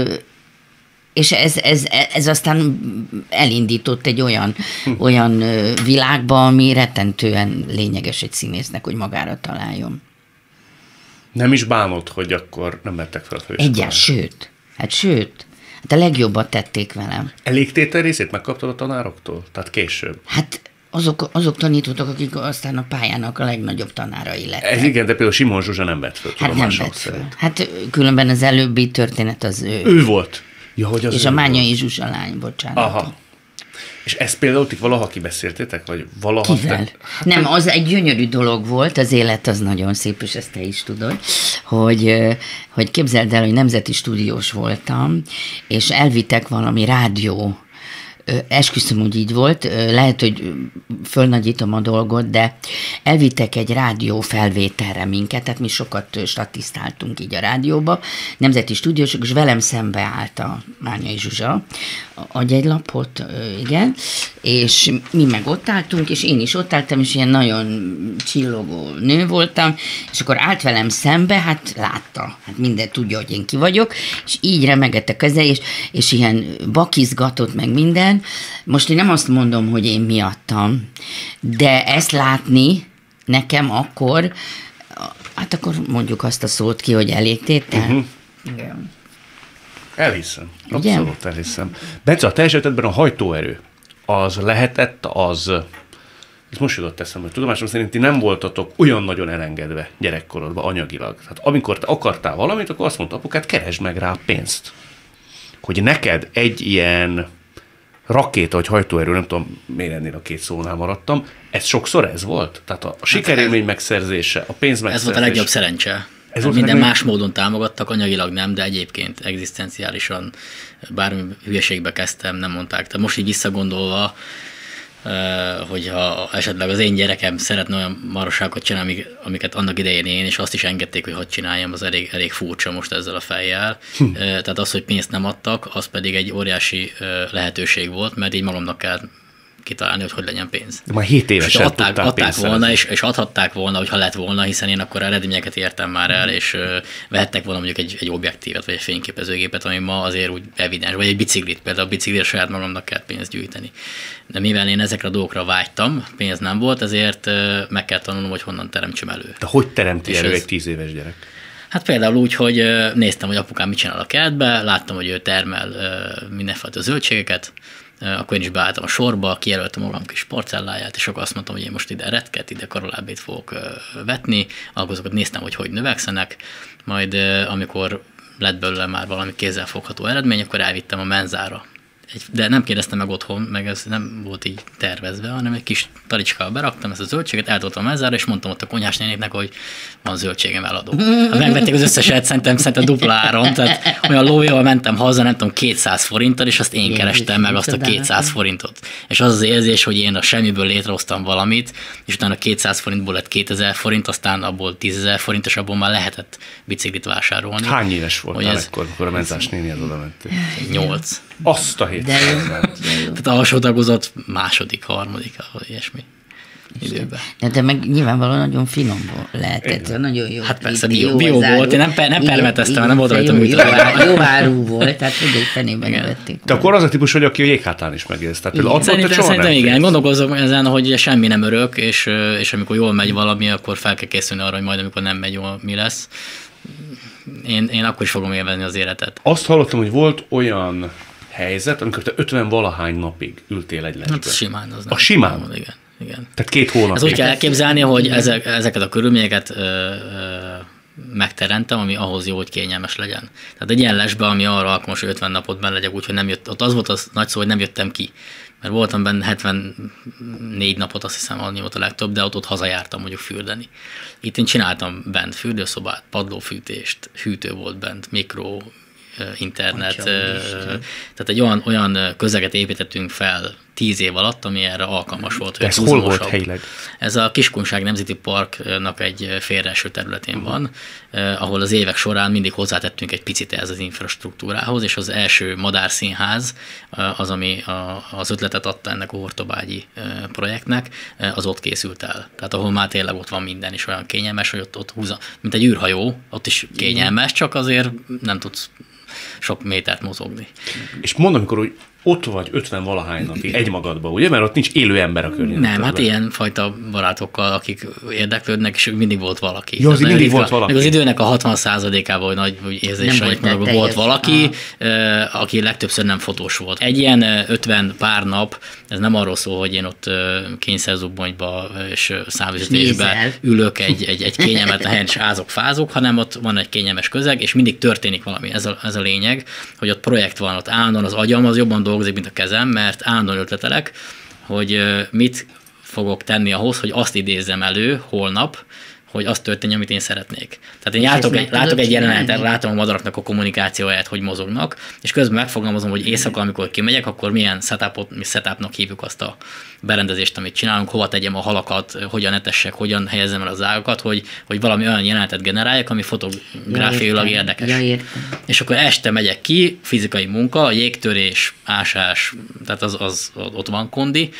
ez aztán elindított egy olyan világba, ami rettentően lényeges egy színésznek, hogy magára találjon. Nem is bánod, hogy akkor nem vettek fel a főiskolára? Sőt. Hát a legjobbat tették velem. Elégtétel részét megkaptad a tanároktól? Tehát később? Hát azok tanítottak, akik aztán a pályának a legnagyobb tanárai lettek. Ez igen, de például Simon Zsuzsa nem vett föl. Hát nem vett föl. Hát különben az előbbi történet az ő. Ő volt. Ja, hogy az és a Mányai Zsuzsa lány, bocsánat. Aha. És ezt például itt valaha kibeszéltétek? Vagy valaha? Kivel? Nem, az egy gyönyörű dolog volt, az élet az nagyon szép, és ezt te is tudod, hogy képzeld el, hogy nemzeti stúdiós voltam, és elvittek valami rádió, esküszöm, hogy így volt, lehet, hogy fölnagyítom a dolgot, de elvittek egy rádió felvételre minket, tehát mi sokat statisztáltunk így a rádióba, nemzeti stúdiósok, és velem szembe állt a Mányai Zsuzsa, adj egy lapot, igen, és mi meg ott álltunk, és én is ott álltam, és ilyen nagyon csillogó nő voltam, és akkor állt velem szembe, hát látta, hát minden tudja, hogy én ki vagyok, és így remegett a keze, és ilyen bakizgatott meg minden. Most én nem azt mondom, hogy én miattam, de ezt látni nekem akkor, hát akkor mondjuk azt a szót ki, hogy elégtétel. Uh-huh. Igen. Elhiszem. Abszolút elhiszem. Bence, a te esetedben a hajtóerő, az lehetett, ez most jutott eszembe, hogy tudomásom szerint ti nem voltatok olyan nagyon elengedve gyerekkorodban anyagilag. Tehát amikor te akartál valamit, akkor azt mondta apukát, keresd meg rá pénzt. Hogy neked egy ilyen rakéta, vagy hajtóerő, nem tudom, miért ennél a 2 szónál maradtam, ez sokszor ez volt? Tehát a sikerélmény megszerzése, a pénz megszerzése. Ez volt a legjobb szerencse. Minden más módon támogattak, anyagilag nem, de egyébként egzisztenciálisan bármi hülyeségbe kezdtem, nem mondták. Tehát most így visszagondolva, hogyha esetleg az én gyerekem szeretne olyan marosságokat csinálni, amiket annak idején én, és azt is engedték, hogy hadd csináljam, az elég furcsa most ezzel a fejjel. Tehát az, hogy pénzt nem adtak, az pedig egy óriási lehetőség volt, mert így magamnak kell kitalálni, hogy legyen pénz. De már 7 évesen adták volna, és adhatták volna, hogyha lett volna, hiszen én akkor eredményeket értem már el, és vehettek volna mondjuk egy objektívet, vagy egy fényképezőgépet, ami ma azért úgy evidens, vagy egy biciklit, például a biciklire saját magamnak kell pénzt gyűjteni. De mivel én ezekre a dolgokra vágytam, pénz nem volt, ezért meg kell tanulnom, hogy honnan teremtsem elő. De hogy teremti elő egy 10 éves gyerek? Hát például úgy, hogy néztem, hogy apukám mit csinál a kertbe, láttam, hogy ő termel mindenfajta zöldségeket, akkor én is beálltam a sorba, kijelöltem magam kis porcelláját, és akkor azt mondtam, hogy én most ide retket, ide karolábét fogok vetni, azokat néztem, hogy növekszenek, majd amikor lett belőle már valami kézzelfogható eredmény, akkor elvittem a menzára. De nem kérdeztem meg otthon, meg ez nem volt így tervezve, hanem egy kis talicskába beraktam ezt a zöldséget, eltoltam a menzára, és mondtam ott a konyhásnénéknek, hogy van zöldségem, eladom. Hát megvették az összeset, szerintem dupla áron, tehát olyan lóvéval mentem haza, nem tudom, 200 forinttal, és azt én kerestem meg azt a 200 forintot. És az az érzés, hogy én a semmiből létrehoztam valamit, és utána 200 forintból lett 2000 forint, aztán abból 10 000 forint, és abból már lehetett biciklit vásárolni. Hány éves voltál ekkor, amikor a menzás nénihez oda mentél? 8. Azt a hét. Tehát alsó tagozat, második, harmadik, ilyesmi. időben. De meg nyilvánvalóan nagyon finom lehetett, nagyon jó. Hát persze, bio volt, én nem permeteztem, nem volt rajta műtelen. Jó áru volt, tehát mindegy fenében vették. Te akkor az a típus vagy, aki a jéghátán is megélsz. Szerintem igen, gondolkozom ezen, hogy semmi nem örök, és amikor jól megy valami, akkor fel kell készülni arra, hogy majd amikor nem megy jól, mi lesz. Én akkor is fogom élvezni az életet. Azt hallottam, hogy volt olyan helyzet, amikor te 50-valahány napig ültél egy lesbe. Hát simán. Az nem. A simán? Igen. Tehát 2 hónapig. Ez úgy kell elképzelni, hogy ezeket a körülményeket megteremtem, ami ahhoz jó, hogy kényelmes legyen. Tehát egy ilyen lesbe, ami arra alkalmas, hogy 50 napot benne legyek, úgyhogy nem jött, ott az volt az nagy szó, hogy nem jöttem ki. Mert voltam benne 74 napot, azt hiszem, annyi volt a legtöbb, de ott hazajártam mondjuk fürdeni. Itt én csináltam bent fürdőszobát, padlófűtést, hűtő volt bent, mikro, internet, tehát egy olyan közeget építettünk fel 10 év alatt, ami erre alkalmas volt. Ez hol volt helyileg? Ez a Kiskunság Nemzeti Parknak egy félreeső területén van, ahol az évek során mindig hozzátettünk egy picit ez az infrastruktúrához, és az első madárszínház, az, ami az ötletet adta ennek a Hortobágyi projektnek, az ott készült el. Tehát ahol már tényleg ott van minden, és olyan kényelmes, hogy ott húzza, mint egy űrhajó, ott is kényelmes, csak azért nem tudsz sok métert mozogni. És mondom, amikor hogy ott vagy 50-valahány napig egymagadban, ugye? Mert ott nincs élő ember a környezetben. Nem, hát ilyen fajta barátokkal, akik érdeklődnek, és mindig volt valaki. Jó, mindig volt valaki. Meg az időnek a 60%-ában nagy érzése, volt valaki, aki legtöbbször nem fotós volt. Egy ilyen 50 pár nap, ez nem arról szól, hogy én ott kényszerzubbonyba és számvezetésbe ülök egy kényelmetlen helyen, és fázok, hanem ott van egy kényelmes közeg, és mindig történik valami. Ez a lényeg, hogy ott projekt van, ott állandóan az agyam az jobban dolgozik, mint a kezem, mert állandóan ötletelek, hogy mit fogok tenni ahhoz, hogy azt idézzem elő holnap, hogy az történjen, amit én szeretnék. Tehát én látok egy jelenetet, látom a madaraknak a kommunikációját, hogy mozognak, és közben megfogalmazom, hogy éjszaka, amikor kimegyek, akkor milyen setupnak hívjuk azt a berendezést, amit csinálunk, hova tegyem a halakat, hogyan etessek, hogyan helyezzem el az ágakat, hogy valami olyan jelenetet generáljak, ami fotográfiailag érdekes. És akkor este megyek ki, fizikai munka, a jégtörés, ásás, tehát az ott van kondi,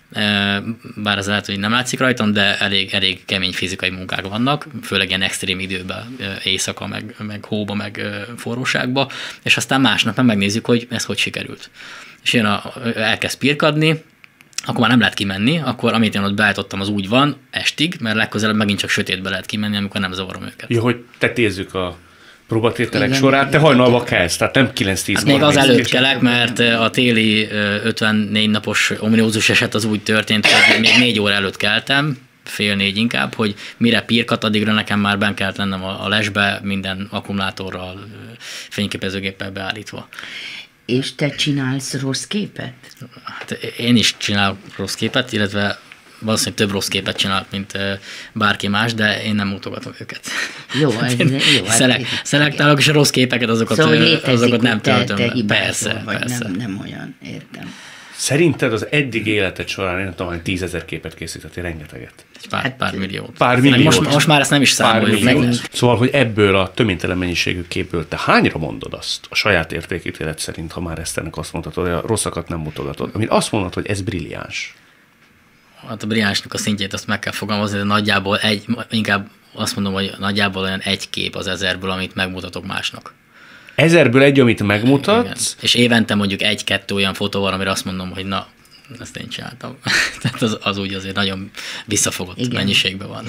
bár ez lehet, hogy nem látszik rajtam, de elég kemény fizikai munkák vannak, főleg ilyen extrém időben, éjszaka, meg hóba, meg forróságba, és aztán másnap megnézzük, hogy ez hogy sikerült. És elkezd pirkadni, akkor már nem lehet kimenni, akkor amit én ott beállítottam, az úgy van estig, mert legközelebb megint csak sötétbe lehet kimenni, amikor nem zavarom őket. Jó, hogy tetézzük a próbatételek során, te hajnalba kelsz, tehát nem 9-10 hát még az előtt kelek, mert a téli 54 napos ominózus eset az úgy történt, hogy még 4 óra előtt keltem, 3:30 inkább, hogy mire pirkat, addigra nekem már benn kellett lennem a lesbe, minden akkumulátorral, fényképezőgéppel beállítva. És te csinálsz rossz képet? Hát én is csinálok rossz képet, illetve valószínűleg több rossz képet csinálok, mint bárki más, de én nem mutogatom őket. Jó, jó. Szelektálok, és a rossz képeket azokat nem töltöm. Persze. Nem olyan, értem. Szerinted az eddig életed során, én nem tudom, 10 000 képet készítettél, rengeteget? Pár milliót. Pár milliót. Most már ezt nem is számoljuk meg. Szóval, hogy ebből a töménytelen mennyiségű képből te hányra mondod azt a saját értékítélet szerint, ha már ezt ennek azt mondhatod, hogy a rosszakat nem mutogatod, amit azt mondod, hogy ez brilliáns? Hát a brilliánsnak a szintjét azt meg kell fogalmazni, de nagyjából inkább azt mondom, hogy nagyjából olyan egy kép az 1000-ből, amit megmutatok másnak. 1000-ből egy, amit megmutatsz? Igen. És évente mondjuk 1-2 olyan fotó van, amire azt mondom, hogy na, ezt én csináltam. Tehát az úgy azért nagyon visszafogott mennyiségben van.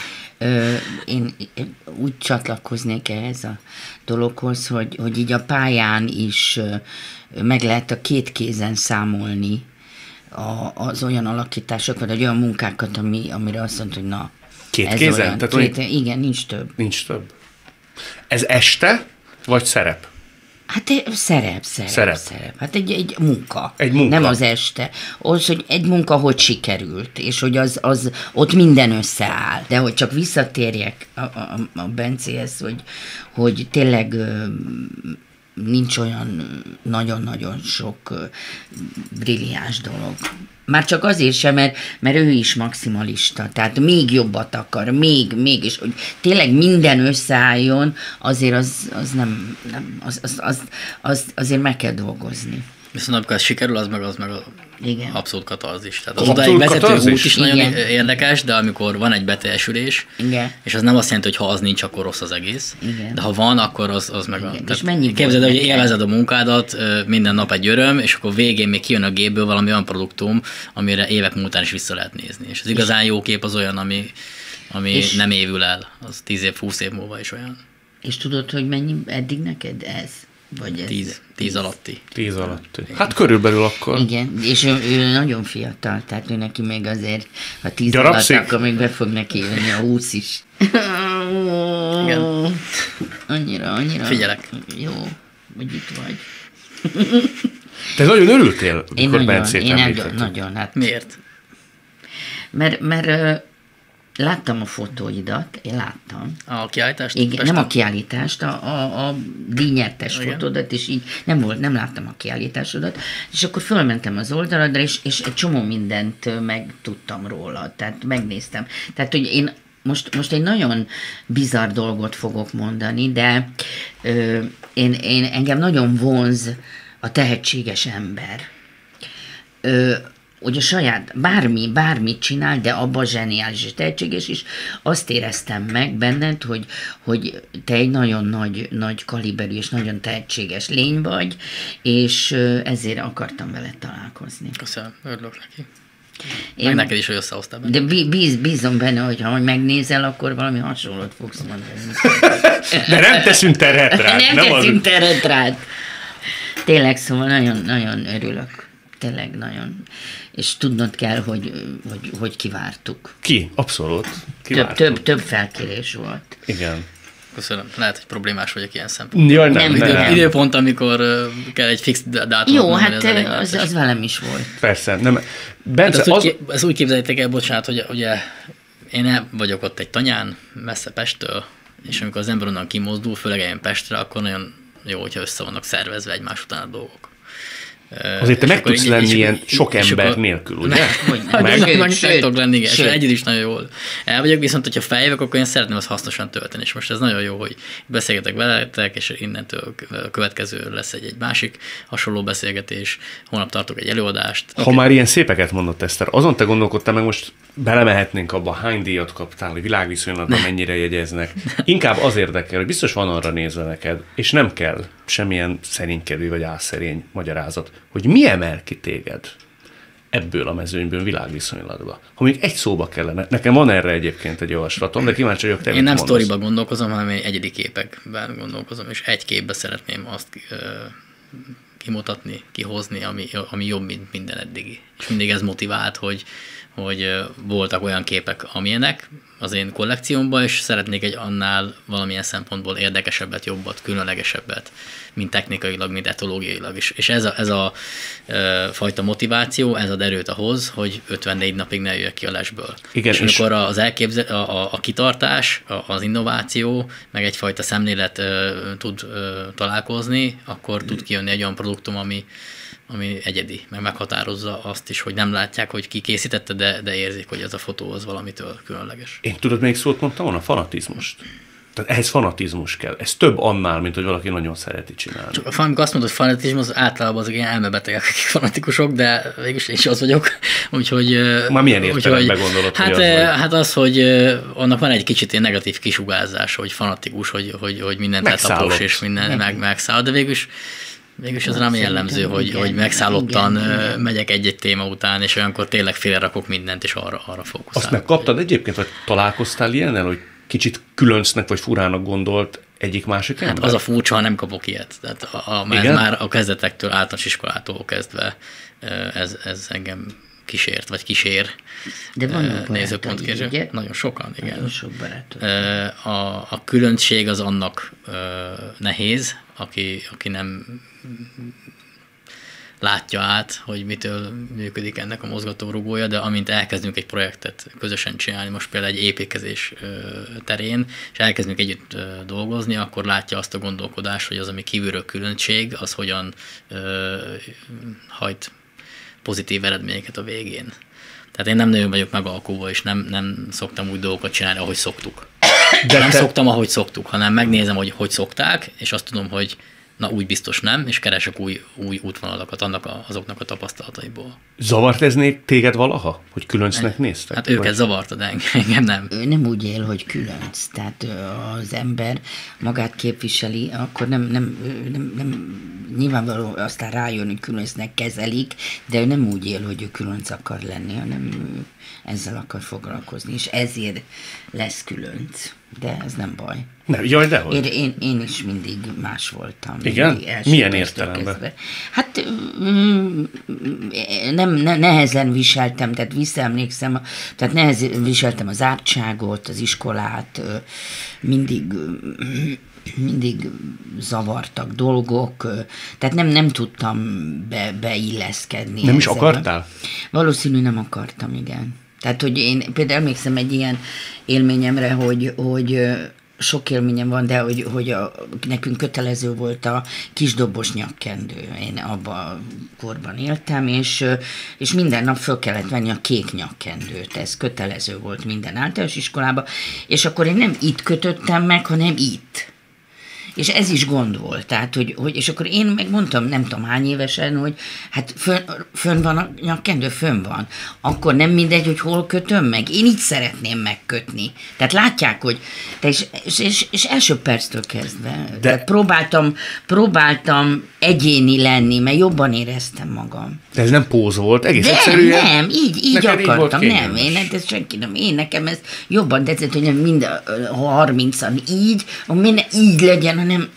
Én úgy csatlakoznék ehhez a dologhoz, hogy így a pályán is meg lehet a 2 kézen számolni az olyan alakításokat, vagy olyan munkákat, amire azt mondta, hogy na, 2 kézen? Igen, nincs több. Nincs több. Ez este, vagy szerep? Hát szerep. Hát egy munka. Egy munka. Nem az este. Az, hogy egy munka hogy sikerült, és hogy az ott minden összeáll. De hogy csak visszatérjek a Bencéhez, hogy tényleg nincs olyan nagyon-nagyon sok brilliáns dolog. Már csak azért sem, mert ő is maximalista, tehát még jobbat akar, még, és hogy tényleg minden összeálljon, azért az nem azért meg kell dolgozni. Viszont amikor ez sikerül, az meg Igen. abszolút katarzis. Tehát az odáig vezető út is nagyon érdekes, de amikor van egy beteljesülés, és az nem azt jelenti, hogy ha az nincs, akkor rossz az egész. Igen. De ha van, akkor az meg képzeld, hogy élvezed a munkádat, minden nap egy öröm, és akkor végén még kijön a gépből valami olyan produktum, amire évek múltán is vissza lehet nézni. És az igazán jó kép az olyan, ami nem évül el, az 10 év, 20 év múlva is olyan. És tudod, hogy mennyi eddig neked ez? Vagy ez? 10 alatti. 10 alatti. Hát körülbelül akkor. Igen, és ő nagyon fiatal, tehát ő neki még azért, ha 10 alatt, akkor még be fog neki jönni a 20 is. Igen. Annyira. Figyelek. Jó, hogy itt vagy. Te nagyon örültél, mikor Bencét említetted. Nagyon. Hát, miért? Mert láttam a fotóidat, én láttam. A kiállítást? Igen, nem a kiállítást, a díjnyertes fotódat, és így nem láttam a kiállításodat, és akkor fölmentem az oldaladra, és egy csomó mindent megtudtam róla, tehát megnéztem. Tehát, hogy én most egy nagyon bizarr dolgot fogok mondani, de engem nagyon vonz a tehetséges ember. Hogy a saját, bármit csinál, de abban zseniális és tehetséges is. Azt éreztem meg benned, hogy te egy nagyon nagy kaliberű és nagyon tehetséges lény vagy, és ezért akartam veled találkozni. Köszönöm, örülök neki. Meg neked is, hogy összehoztál benne. De bízom benne, hogy ha megnézel, akkor valami hasonlót fogsz mondani. De nem teszünk teret rád. Nem teszünk teret rád. Tényleg, szóval nagyon örülök. Tényleg nagyon. És tudnod kell, hogy kivártuk. Abszolút. Több felkérés volt. Igen. Köszönöm. Lehet, hogy problémás vagyok ilyen szempontból. Jaj, nem. Időpont, amikor kell egy fix dátumot. Jó, hát az velem is volt. Persze. Nem. Bence, ezt úgy képzeljétek el, bocsánat, hogy ugye én vagyok ott egy tanyán, messze Pesttől, és amikor az ember onnan kimozdul, főleg eljön Pestre, akkor nagyon jó, hogyha össze vannak szervezve egymás után a dolgok. Azért te meg tudsz lenni ilyen sok ember nélkül, ugye? Meg tudok lenni, igen. És együtt is nagyon jól el vagyok, viszont hogyha feljövök, akkor én szeretném azt hasznosan tölteni, és most ez nagyon jó, hogy beszélgetek veletek, és innentől következő lesz egy másik hasonló beszélgetés, holnap tartok egy előadást. Ha már ilyen szépeket mondott, Eszter, azon te gondolkodtál, meg most belemehetnénk abba, hány díjat kaptál, hogy világviszonylatban mennyire jegyeznek. Inkább az érdekel, hogy biztos van arra nézve neked, és nem kell semmilyen szerénykedő vagy álszerény magyarázat, hogy mi emel ki téged ebből a mezőnyből világviszonylatba. Ha még egy szóba kellene, nekem van erre egyébként egy javaslatom, de kíváncsi vagyok, te én nem sztoriba gondolkozom, hanem egy egyedi képekben gondolkozom, és egy képbe szeretném azt kimutatni, kihozni, ami jobb, mint minden eddigi. És mindig ez motivált, hogy voltak olyan képek, amilyenek az én kollekciómban, és szeretnék egy annál valamilyen szempontból érdekesebbet, jobbat, különlegesebbet, mint technikailag, mint etológiailag is. És ez a fajta motiváció, ez ad erőt ahhoz, hogy 54 napig ne jöjjek ki a lesből. Igen, és amikor a kitartás, az innováció, meg egyfajta szemlélet tud találkozni, akkor tud kijönni egy olyan produktum, ami egyedi, meg meghatározza azt is, hogy nem látják, hogy ki készítette, de érzik, hogy ez a fotó az valamitől különleges. Én tudod, még szót mondtam volna? Fanatizmust. Tehát ehhez fanatizmus kell. Ez több annál, mint hogy valaki nagyon szereti csinálni. Csak amikor azt mondod, hogy fanatizmus, az általában azok ilyen elmebetegek, akik fanatikusok, de végülis én is az vagyok. Úgyhogy... Már milyen értelemben gondolod, hogy az vagy? Hát az, hogy annak van egy kicsit ilyen negatív kisugárzás, hogy fanatikus, hogy mindent eltapos, és minden megszáll, de végülis ez nem jellemző, hogy megszállottan megyek egy-egy téma után, és olyankor tényleg félrerakok mindent, és arra fókuszálok. Azt megkaptad egyébként, vagy találkoztál ilyennel, hogy kicsit különcnek vagy furának gondolt egyik-másik ember? Hát az a furcsa, ha nem kapok ilyet. Tehát ez már a kezdetektől, általános iskolától kezdve ez engem kísért, vagy kísér. De vannak nézőpontként. Ugye? Nagyon sokan, igen. Nagyon sok barátod. A különbség az annak nehéz, aki nem látja át, hogy mitől működik ennek a mozgatórugója, de amint elkezdünk egy projektet közösen csinálni, most például egy építkezés terén, és elkezdünk együtt dolgozni, akkor látja azt a gondolkodást, hogy az, ami kívülről különbség, az hogyan hajt pozitív eredményeket a végén. Tehát én nem nagyon vagyok megalkulva, és nem szoktam úgy dolgokat csinálni, ahogy szoktuk. Nem szoktam, ahogy szoktuk, hanem megnézem, hogy szokták, és azt tudom, hogy na úgy biztos nem, és keresek új útvonalakat azoknak a tapasztalataiból. Zavart ez téged valaha, hogy különcnek néztek? Hát őket zavarta, de engem nem. Ő nem úgy él, hogy különc. Tehát az ember magát képviseli, akkor nem nyilvánvaló aztán rájön, hogy különcnek kezelik, de ő nem úgy él, hogy ő különc akar lenni, hanem ő ezzel akar foglalkozni, és ezért lesz különc. De ez nem baj. Nem, jaj, dehogy. Én is mindig más voltam. Igen? Milyen értelemben? Hát nem nehezen viseltem, tehát visszaemlékszem, tehát nehezen viseltem az ártságot, az iskolát, mindig zavartak dolgok, tehát nem tudtam beilleszkedni. Nem is akartál? Valószínű nem akartam, igen. Tehát, hogy én például emlékszem egy ilyen élményemre, hogy sok élményem van, de hogy nekünk kötelező volt a kisdobos nyakkendő. Én abban a korban éltem, és minden nap föl kellett venni a kék nyakkendőt. Ez kötelező volt minden általános iskolában. És akkor én nem itt kötöttem meg, hanem itt. És ez is gond volt. Tehát, hogy és akkor én megmondtam, nem tudom hány évesen, hogy hát fönn van a nyakkendő, fönn van. Akkor nem mindegy, hogy hol kötöm meg. Én így szeretném megkötni. Tehát látják, hogy és első perctől kezdve. De próbáltam egyéni lenni, mert jobban éreztem magam. De ez nem póz volt, egész egyszerűen. Nem, így akartam. Nem, ez senki nem. Nekem ez jobban tetszett, hogy nem mind 30-an így legyen, hanem...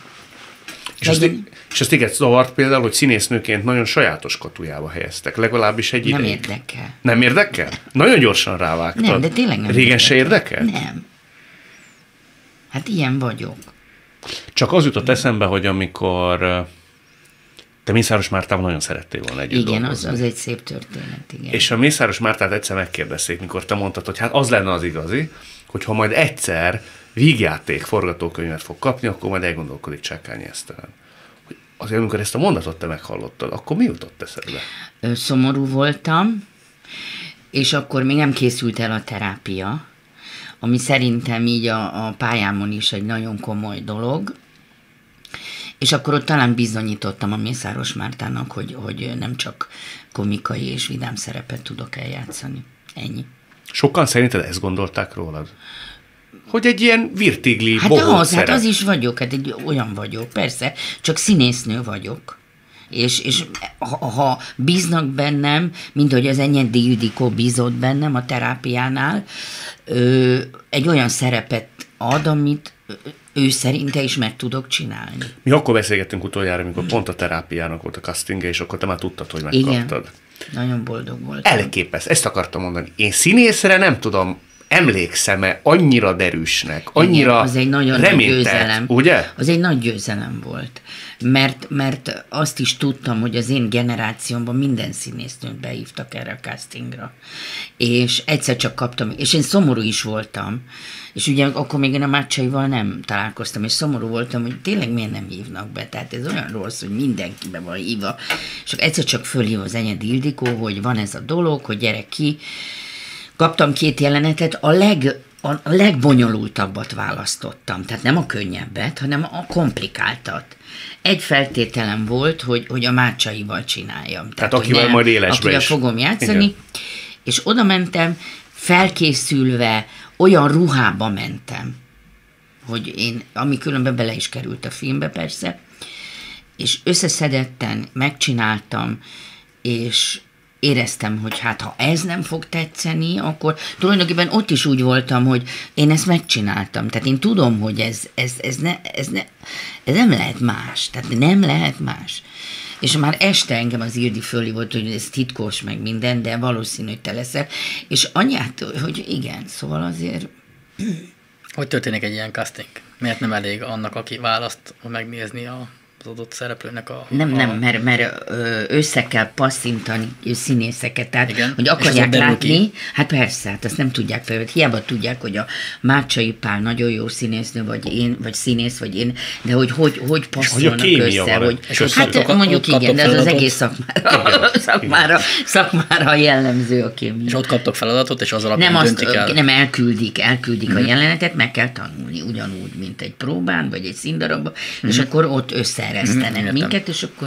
És azt téged zavart például, hogy színésznőként nagyon sajátos katujába helyeztek, legalábbis egy ideig. Nem érdekel. Nem érdekel? Nagyon gyorsan rávágtad. Nem, de tényleg nem Régen se érdekel? Nem. Hát ilyen vagyok. Csak az jutott eszembe, hogy amikor te Mészáros Mártával nagyon szerettél volna együtt igen, dolgozni. az egy szép történet, igen. És a Mészáros Mártát egyszer megkérdezték, mikor te mondtad, hogy hát az lenne az igazi, hogy ha majd egyszer vígjáték forgatókönyvet fog kapni, akkor majd elgondolkodik Csákányi Eszteren. Azért, amikor ezt a mondatot te meghallottad, akkor mi jutott eszedbe? Szomorú voltam, és akkor még nem készült el a terápia, ami szerintem így a pályámon is egy nagyon komoly dolog, és akkor ott talán bizonyítottam a Mészáros Mártának, hogy nem csak komikai és vidám szerepet tudok eljátszani. Ennyi. Sokan szerinted ezt gondolták rólad? Hogy egy ilyen virtigli bohóc szerep. Hát az is vagyok, hát egy olyan vagyok, persze, csak színésznő vagyok. És ha bíznak bennem, mint hogy az Enyedi Ildikó bízott bennem a terápiánál, egy olyan szerepet ad, amit ő szerinte is meg tudok csinálni. Mi akkor beszélgettünk utoljára, amikor pont a terápiának volt a castingja, és akkor te már tudtad, hogy megkaptad. Igen, nagyon boldog voltam. Elképesztő, ezt akartam mondani. Én színészre nem tudom, emlékszem-e annyira derűsnek, annyira az egy nagyon nagy győzelem. Ugye? Az egy nagy győzelem volt. Mert azt is tudtam, hogy az én generációmban minden színésznőt behívtak erre a castingra. És egyszer csak kaptam, és én szomorú is voltam. És ugye akkor még én a Mácsaival nem találkoztam, és szomorú voltam, hogy tényleg miért nem hívnak be. Tehát ez olyan rossz, hogy mindenki be van hívva. És egyszer csak fölhív az Enyedi Ildikó, hogy van ez a dolog, hogy gyere ki. Kaptam 2 jelenetet, a legbonyolultabbat választottam. Tehát nem a könnyebbet, hanem a komplikáltat. Egy feltételem volt, hogy a Mácsaival csináljam. Tehát akivel majd élesbe akivel is. fogom játszani. Igen. És oda mentem, felkészülve, olyan ruhába mentem, hogy ami különben bele is került a filmbe persze, és összeszedetten megcsináltam, és éreztem, hogy hát ha ez nem fog tetszeni, akkor tulajdonképpen ott is úgy voltam, hogy én ezt megcsináltam. Tehát én tudom, hogy ez nem lehet más. Tehát nem lehet más. És már este engem az Ildi fölhívott, hogy ez titkos, meg minden, de valószínű, hogy te leszel. És anyát, hogy igen, szóval azért... Hogy történik egy ilyen casting? Miért nem elég annak, aki választ, megnézni az adott szereplőnek Nem, mert össze kell passzintani színészeket, tehát igen? hogy akarják látni, hát persze, hát azt nem tudják fel, hiába tudják, hogy a Mácsai Pál nagyon jó színésznő, vagy én, vagy színész, vagy én, de hogy passzolnak össze, hogy hát mondjuk igen, de ez az egész szakmára jellemző a kémia. És ott kaptok feladatot, és az alapján döntik el. Nem, elküldik a jelenetet, meg kell tanulni, ugyanúgy, mint egy próbán, vagy egy színdarabban, és akkor ott beeresztenek minket, és akkor...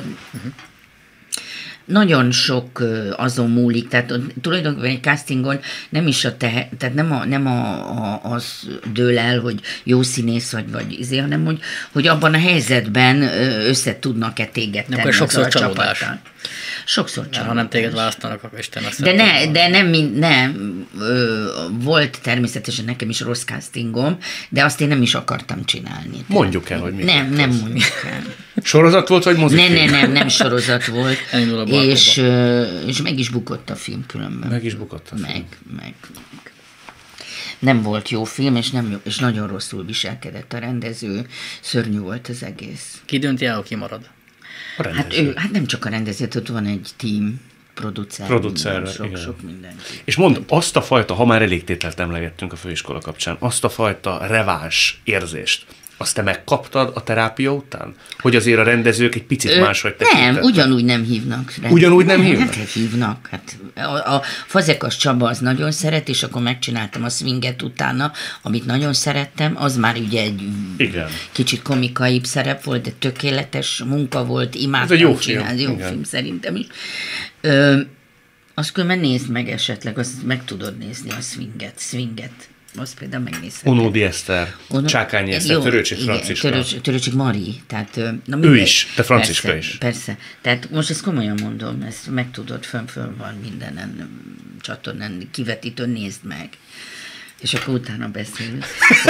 Nagyon sok azon múlik, tehát tulajdonképpen egy castingon nem is tehát nem az dől el, hogy jó színész vagy hanem hogy abban a helyzetben össze tudnak-e téged tenni. Akkor sokszor csalódás. Sokszor csalódás. Ha nem téged választanak, akkor Isten azt de nem, volt természetesen nekem is rossz castingom, de azt én nem is akartam csinálni. Mondjuk el, hogy mi. Nem mondjuk el. Sorozat volt, vagy mozifilm? Nem sorozat volt. És meg is bukott a film különben. Meg is bukott a film. Meg. Nem volt jó film, és nagyon rosszul viselkedett a rendező. Szörnyű volt az egész. Ki dönti el, ki marad? Hát nem csak a rendező, ott van egy team, producer sok mindenki. És mondd, azt a fajta, ha már elégtételt emlegettünk a főiskola kapcsán, azt a fajta reváns érzést, azt te megkaptad a terápia után? Hogy azért a rendezők egy picit máshogy tekintettek? Nem, ugyanúgy nem hívnak. Ugyanúgy nem hívnak? Hát hívnak. Hát a Fazekas Csaba az nagyon szeret, és akkor megcsináltam a Swinget utána, amit nagyon szerettem, az már ugye egy kicsit komikaibb szerep volt, de tökéletes munka volt, imádtam csinálni. Jó film szerintem is. Azt különben nézd meg esetleg, azt meg tudod nézni a Swinget. Azt például megnézhetem. Onódi Eszter, Csákányi Eszter, Törőcsik Franciska. Törőcsik Mari. Tehát, ő is, te Franciska persze, is. Persze. Tehát most ezt komolyan mondom, ezt meg tudod, fönn van mindenen csatornán, kivetítőn, nézd meg. És akkor utána beszélünk.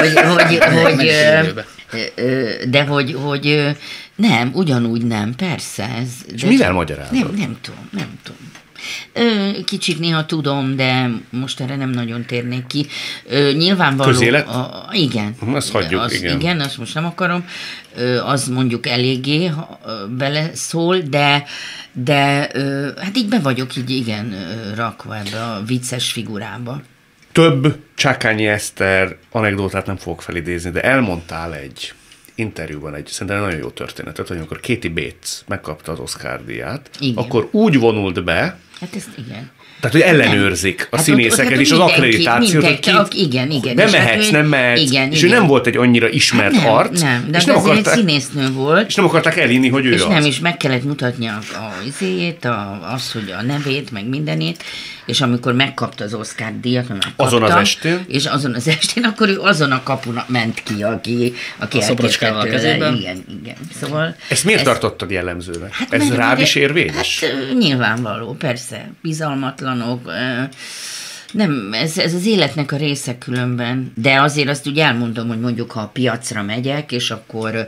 hogy nem, ugyanúgy nem, persze. És mivel magyarázod? Nem tudom. Kicsit néha tudom, de most erre nem nagyon térnék ki. Nyilvánvaló... Közélet? Igen. Azt hagyjuk, igen. Azt most nem akarom. Az mondjuk eléggé beleszól, de hát így be vagyok így rakva ebbe a vicces figurába. Több Csákányi Eszter anekdótát nem fogok felidézni, de elmondtál egy interjúban szerintem nagyon jó történetet, hogy amikor Katie Bates megkapta az Oscar-díjat, akkor úgy vonult be, hát ezt igen. Tehát, hogy ellenőrzik a színészeket és az akkreditációt, hogy bemehetsz, nem mehetsz, és ő nem volt egy annyira ismert arc. Nem, de és nem azért egy színésznő volt. És nem akarták elhinni, hogy ő és az. És nem, és meg kellett mutatnia azt, hogy a nevét, meg mindenét, és amikor megkapta az Oscar-díjat, azon az estén, akkor ő azon a kapun ment ki, aki a szobrocskával a kezében. Igen. Szóval ezt miért tartottad jellemzőnek? Hát ez rád is érvényes? Hát nyilvánvaló, persze. Bizalmatlanok. Nem, ez az életnek a része különben. De azért azt úgy elmondom, hogy mondjuk, ha a piacra megyek, és akkor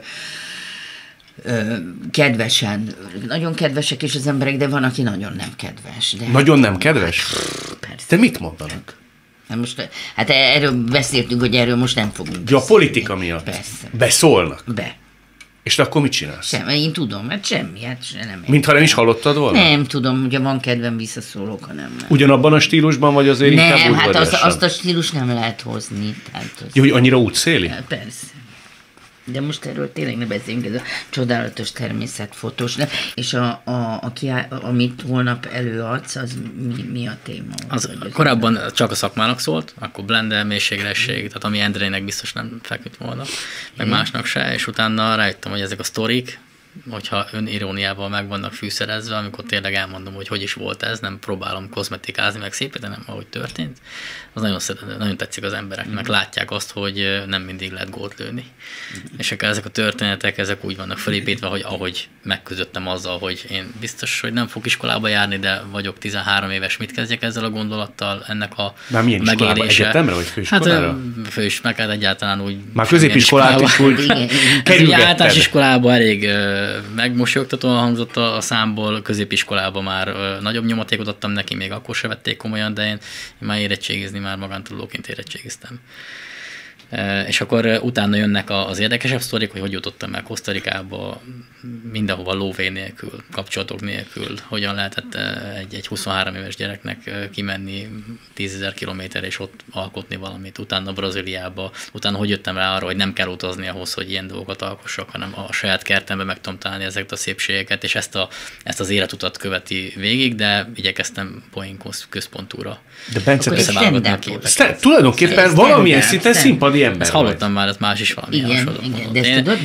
kedvesen, nagyon kedvesek is az emberek, de van, aki nagyon nem kedves. De nagyon nem kedves? Persze. De mit mondanak? Hát erről beszéltünk, hogy erről most nem fogunk beszélni. A politika miatt? Persze. Beszólnak? Be. És te akkor mit csinálsz? Én tudom, hát semmi. Nem. Mintha nem is hallottad volna? Nem tudom, hogyha van kedvem, visszaszólok, ha nem. Ugyanabban a stílusban, vagy azért inkább udvariasan? Nem, hát azt a stílus nem lehet hozni. Jó, hogy annyira útszéli? Persze. De most erről tényleg ne beszéljünk, ez a csodálatos természetfotós. És amit holnap előadsz, az mi a téma? Az korábban csak a szakmának szólt, akkor blender, mélységresség, tehát ami Endrének biztos nem feküdt volna, meg másnak se, és utána rájöttem, hogy ezek a sztorik, hogyha öniróniával meg vannak fűszerezve, amikor tényleg elmondom, hogy is volt ez, nem próbálom kozmetikázni, meg szépíteni, nem ahogy történt, az nagyon tetszik az embereknek, látják azt, hogy nem mindig lehet gólt lőni. És ezek a történetek, ezek úgy vannak felépítve, hogy ahogy megküzdöttem azzal, hogy én biztos, hogy nem fogok iskolába járni, de vagyok 13 éves, mit kezdjek ezzel a gondolattal, ennek a megérése. Egyetemre vagy főiskolára? Hát főiskolát egyáltalán úgy. Már középiskolát is úgy kerülgetted. Általános iskolában elég megmosolyogtatóan hangzott a számból, középiskolában már nagyobb nyomatékot adtam neki, még akkor se vették komolyan, de én már érettségizni, már magántudóként érettségiztem. És akkor utána jönnek az érdekesebb sztorik, hogy jutottam el Kosztarikába, mindenhova lóvé nélkül, kapcsolatok nélkül, hogyan lehetett egy 23 éves gyereknek kimenni 10 000 kilométerre és ott alkotni valamit, utána Brazíliába, utána hogy jöttem rá arra, hogy nem kell utazni ahhoz, hogy ilyen dolgokat alkossak, hanem a saját kertemben meg tudom találni ezeket a szépségeket, és ezt az életutat követi végig, de igyekeztem poén központúra. De Bence, tulajdonképpen valamilyen szinten színpadi valódi ember. Ezt hallottam már, ez más is valami hasonló. Igen, de ezt tudod,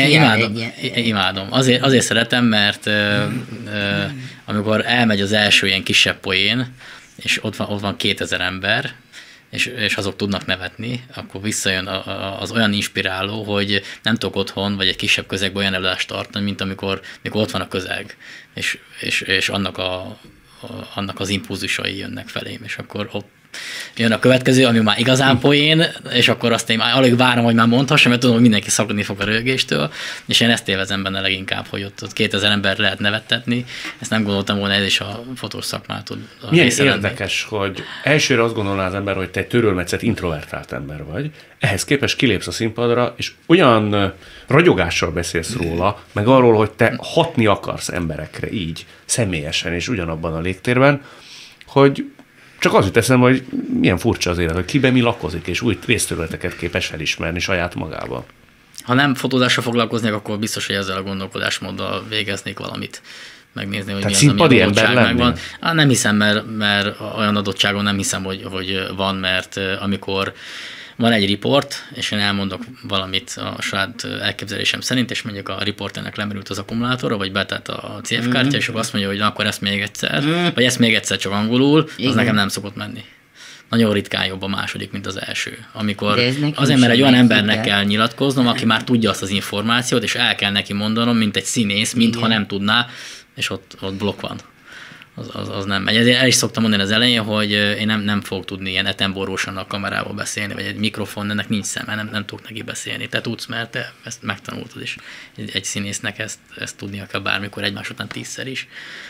én imádom. Azért szeretem, mert amikor elmegy az első ilyen kisebb poén, és ott van 2000 ember, és azok tudnak nevetni, akkor visszajön az olyan inspiráló, hogy nem tudok otthon, vagy egy kisebb közegben olyan előadást tartani, mint amikor ott van a közeg, és annak az impulzusai jönnek felém, és akkor ott jön a következő, ami már igazán poén, és akkor azt én már alig várom, hogy már mondhassam, mert tudom, hogy mindenki szakadni fog a röhögéstől, és én ezt élvezem benne leginkább, hogy ott 2000 ember lehet nevettetni. Ezt nem gondoltam volna, ez is a fotós szakmát tud. Milyen érdekes, hogy elsőre azt gondolná az ember, hogy te egy törölmetszett, introvertált ember vagy, ehhez képest kilépsz a színpadra, és olyan ragyogással beszélsz róla, meg arról, hogy te hatni akarsz emberekre így, személyesen és ugyanabban a légtérben, hogy csak az jut eszembe, hogy milyen furcsa az élet, hogy kiben mi lakozik, és új részterületeket képes felismerni saját magában. Ha nem fotózással foglalkoznék, akkor biztos, hogy ezzel a gondolkodásmóddal végeznék valamit. Megnézni, hogy tehát mi az, ami adottság megvan. Nem hiszem, mert olyan adottságon nem hiszem, hogy van, mert amikor van egy riport, és én elmondok valamit a saját elképzelésem szerint, és mondjuk a riporternek lemerült az akkumulátorra, vagy betett a CF kártya, és akkor azt mondja, hogy na, akkor ezt még egyszer, vagy ezt még egyszer csak angolul, az nekem nem szokott menni. Nagyon ritkán jobb a második, mint az első. Amikor azért, mert egy olyan embernek kell nyilatkoznom, aki már tudja azt az információt, és el kell neki mondanom, mint egy színész, mintha nem tudná, és ott blokk van. Az nem megy. Ezért el is szoktam mondani az elején, hogy én nem fogok tudni ilyen etemborósan a kamerával beszélni, vagy egy mikrofon, ennek nincs szeme, nem tudok neki beszélni. Te tudsz, mert te ezt megtanultad is. Egy színésznek ezt tudnia kell bármikor, egymás után 10-szer is.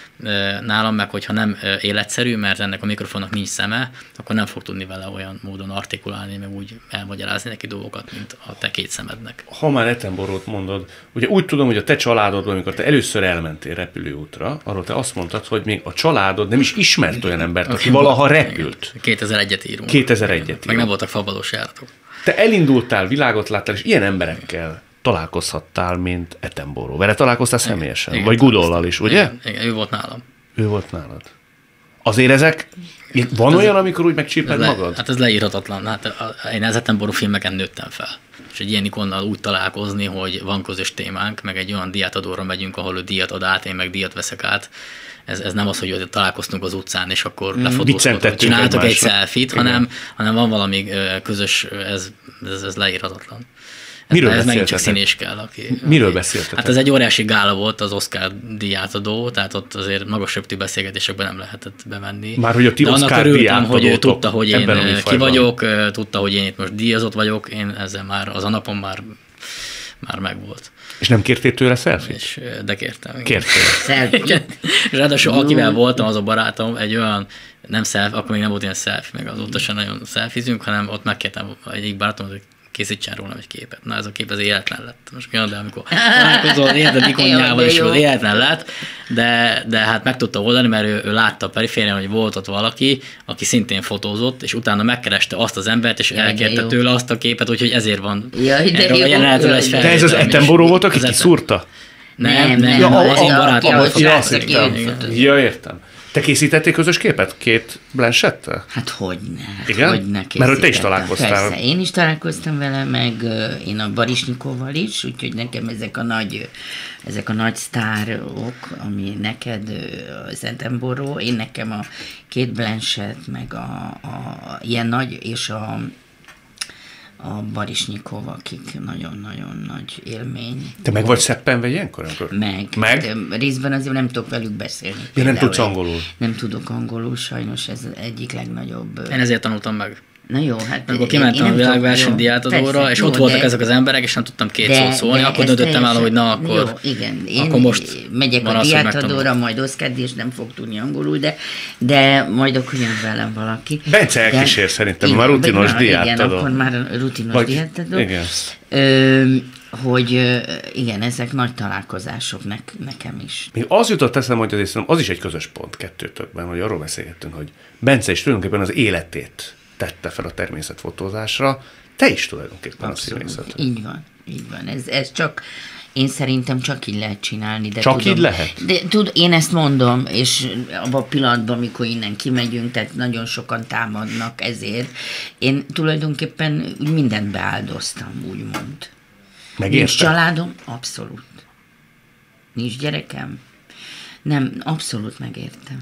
Nálam meg, hogyha nem életszerű, mert ennek a mikrofonnak nincs szeme, akkor nem fog tudni vele olyan módon artikulálni, meg úgy elmagyarázni neki dolgokat, mint a te két szemednek. Ha már Attenborough-t mondod, ugye úgy tudom, hogy a te családodban, amikor te először elmentél repülőútra, arról te azt mondtad, hogy még a családod nem is ismert olyan embert, aki valaha repült. 2001-et írunk. 2001-et meg nem voltak fabados járatok. Te elindultál, világot láttál, és ilyen emberekkel találkozhattál, mint Attenborough. Vele találkoztál személyesen? Igen, vagy Goodollal is, ugye? Igen, ő volt nálam. Ő volt nálad. Azért ezek... Van olyan, amikor úgy megcsíped magad? Hát ez leírhatatlan. Hát én az Attenborough filmeken nőttem fel. És egy ilyen ikonnal úgy találkozni, hogy van közös témánk, meg egy olyan díjátadóra megyünk, ahol ő díjat ad át, én meg díjat veszek át. Ez nem az, hogy találkoztunk az utcán, és akkor lefotóztunk, csináltok egy selfie-t, hanem van valami közös, ez leírhatatlan. Ez megint csak színés kell. Miről beszéltetek? Hát ez egy óriási gála volt, az Oscar díjátadó, tehát ott azért magas röptű beszélgetésekben nem lehetett bemenni. Már hogy a ti Oscar díjátadótok, hogy ő tudta, hogy én ki vagyok, tudta, hogy én itt most díjazott vagyok, én ezzel már az a napon már megvolt. És nem kértél tőle selfie-t? De kértem. Kértél. Ráadásul akivel voltam, az a barátom, egy olyan, nem selfie, akkor még nem volt ilyen selfie, meg azóta sem nagyon selfizünk, hanem ott megkértem egyik barátom, hogy készítsen rólam egy képet. Na, ez a kép az életlen lett. Most mi de amikor találkozol az életed ikonjával, és az életlen lett, de hát meg tudta oldani, mert ő látta a periférián, hogy volt ott valaki, aki szintén fotózott, és utána megkereste azt az embert, és elkérte tőle azt a képet, úgyhogy ezért van. De ez az Attenborough volt, aki kiszúrta? Nem, az én barátom volt. Ja, értem. Te készítettél közös képet két Blanchettel? Hát hogyne. Igen? Hogyne mert hogy te is találkoztál. Persze, én is találkoztam vele, meg én a Barisnyikovval is, úgyhogy nekem ezek a nagy sztárok, ami neked az Attenborough, én nekem a két Blanchett, meg a ilyen nagy, és a Barisnyikov, akik nagyon-nagyon nagy élmény. Te meg vagy szeppenve ilyenkor? Meg? Részben azért nem tudok velük beszélni. Ja, nem tudsz angolul? Nem tudok angolul, sajnos ez egyik legnagyobb. Én ezért tanultam meg. Na jó, hát... Akkor kimentem a világverseny díjátadóra, és ott voltak ezek az emberek, és nem tudtam két szót szólni, akkor döntöttem el, hogy na, akkor... Jó, igen, én most megyek a díjátadóra, majd Oscar díj, és nem fog tudni angolul, de majd akkor jön velem valaki. Bence elkísér szerintem, már rutinos díjátadó. Igen, akkor már rutinos díjátadó. Igen. Hogy igen, ezek nagy találkozások nekem is. Még az jutott eszembe, hogy az is egy közös pont kettőtökben, hogy arról beszélgettünk, hogy Bence is tulajdonképpen az életét tette fel a természetfotózásra, te is tulajdonképpen a színészet. Így van. Ez csak Én szerintem csak így lehet csinálni. De Csak tudom, így lehet? De én ezt mondom, és abban a pillanatban, amikor innen kimegyünk, tehát nagyon sokan támadnak ezért. Én tulajdonképpen úgy mindent beáldoztam, úgymond. Megérte? Nincs családom? Abszolút. Nincs gyerekem? Nem, abszolút megértem.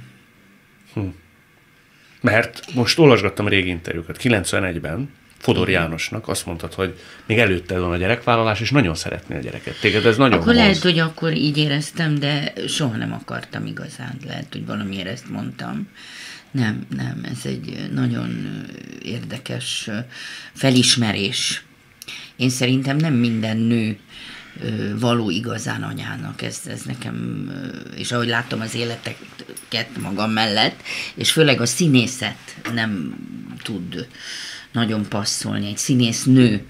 Mert most olvasgattam régi interjúkat. 91-ben Fodor Jánosnak azt mondtad, hogy még előtte van a gyerekvállalás, és nagyon szeretné a gyereket. Téged ez nagyon Akkor vonz. lehet, hogy akkor így éreztem, de soha nem akartam igazán. Lehet, hogy valamiért ezt mondtam. Nem, ez egy nagyon érdekes felismerés. Én szerintem nem minden nő való igazán anyának. Ez nekem, és ahogy látom az életeket magam mellett, és főleg a színészet nem tud nagyon passzolni. Egy színésznő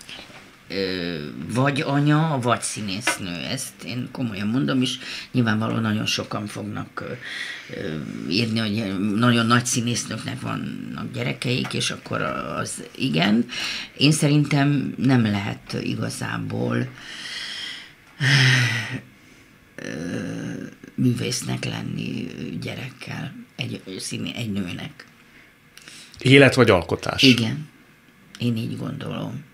vagy anya, vagy színésznő. Ezt én komolyan mondom, és nyilvánvalóan nagyon sokan fognak írni, hogy nagyon nagy színésznőknek vannak gyerekeik, és akkor az igen. Én szerintem nem lehet igazából művésznek lenni gyerekkel, egy nőnek. Élet vagy alkotás? Igen, én így gondolom.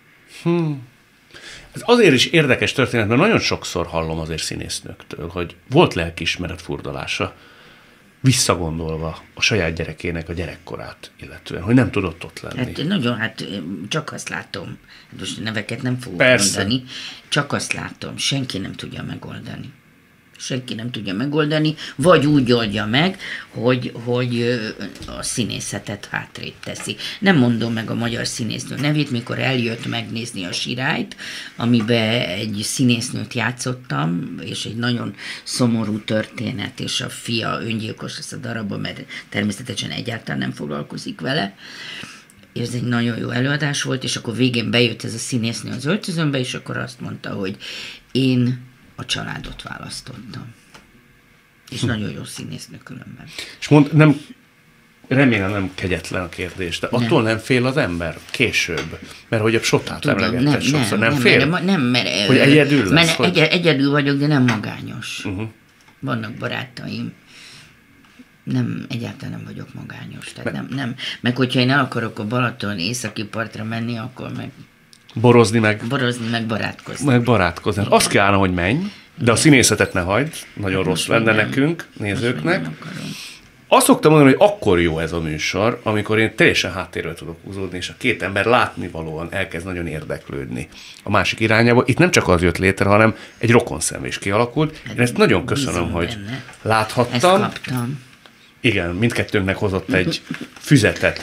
Ez azért is érdekes történet, mert nagyon sokszor hallom azért színésznőktől, hogy volt lelkiismeret furdalása, visszagondolva a saját gyerekének a gyerekkorát illetően, hogy nem tudott ott lenni. Csak azt látom, most neveket nem fogok Persze. mondani, csak azt látom, senki nem tudja megoldani. Senki nem tudja megoldani, vagy úgy oldja meg, hogy a színészetet hátrébb teszi. Nem mondom meg a magyar színésznő nevét, mikor eljött megnézni a Sirályt, amiben egy színésznőt játszottam, és egy nagyon szomorú történet, és a fia öngyilkos lesz a darabban, mert természetesen egyáltalán nem foglalkozik vele. És ez egy nagyon jó előadás volt, és akkor végén bejött ez a színésznő az öltözőmbe, és akkor azt mondta, hogy én a családot választottam. És nagyon jó színésznő különben. És remélem nem kegyetlen a kérdés, de attól nem fél az ember később? Mert hogy a Sotát emlegetted sokszor, nem fél? Mert hogy egyedül lesz? Egyedül vagyok, de nem magányos. Vannak barátaim. Egyáltalán nem vagyok magányos. Tehát nem. Meg hogyha én el akarok a Balaton északi partra menni, akkor meg Borozni meg barátkozni. Azt kívánom, hogy menj, de a színészetet ne hagyd, nagyon rossz lenne nem. nekünk, nézőknek. Nem akarom. Azt szoktam mondani, hogy akkor jó ez a műsor, amikor én teljesen háttérről tudok húzódni, és a két ember látnivalóan elkezd nagyon érdeklődni a másik irányába. Itt nem csak az jött létre, hanem egy rokonszenv is kialakult. Én ezt nagyon köszönöm, hogy benne. láthattam. Ezt kaptam. Igen, mindkettőnknek hozott egy füzetet.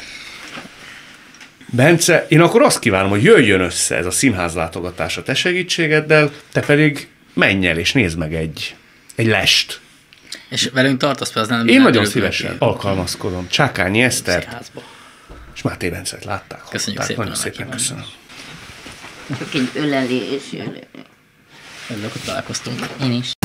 Bence, én akkor azt kívánom, hogy jöjjön össze ez a színházlátogatás a te segítségeddel, te pedig menj el és nézd meg egy lest. És velünk tartasz például? Én nagyon szívesen alkalmazkodom. Csákányi Eszter és Máté Bencet látták. Köszönjük hallották. szépen. Nagyon szépen köszönöm. Csak egy ölelés. Örülök, hogy találkoztunk. Én is.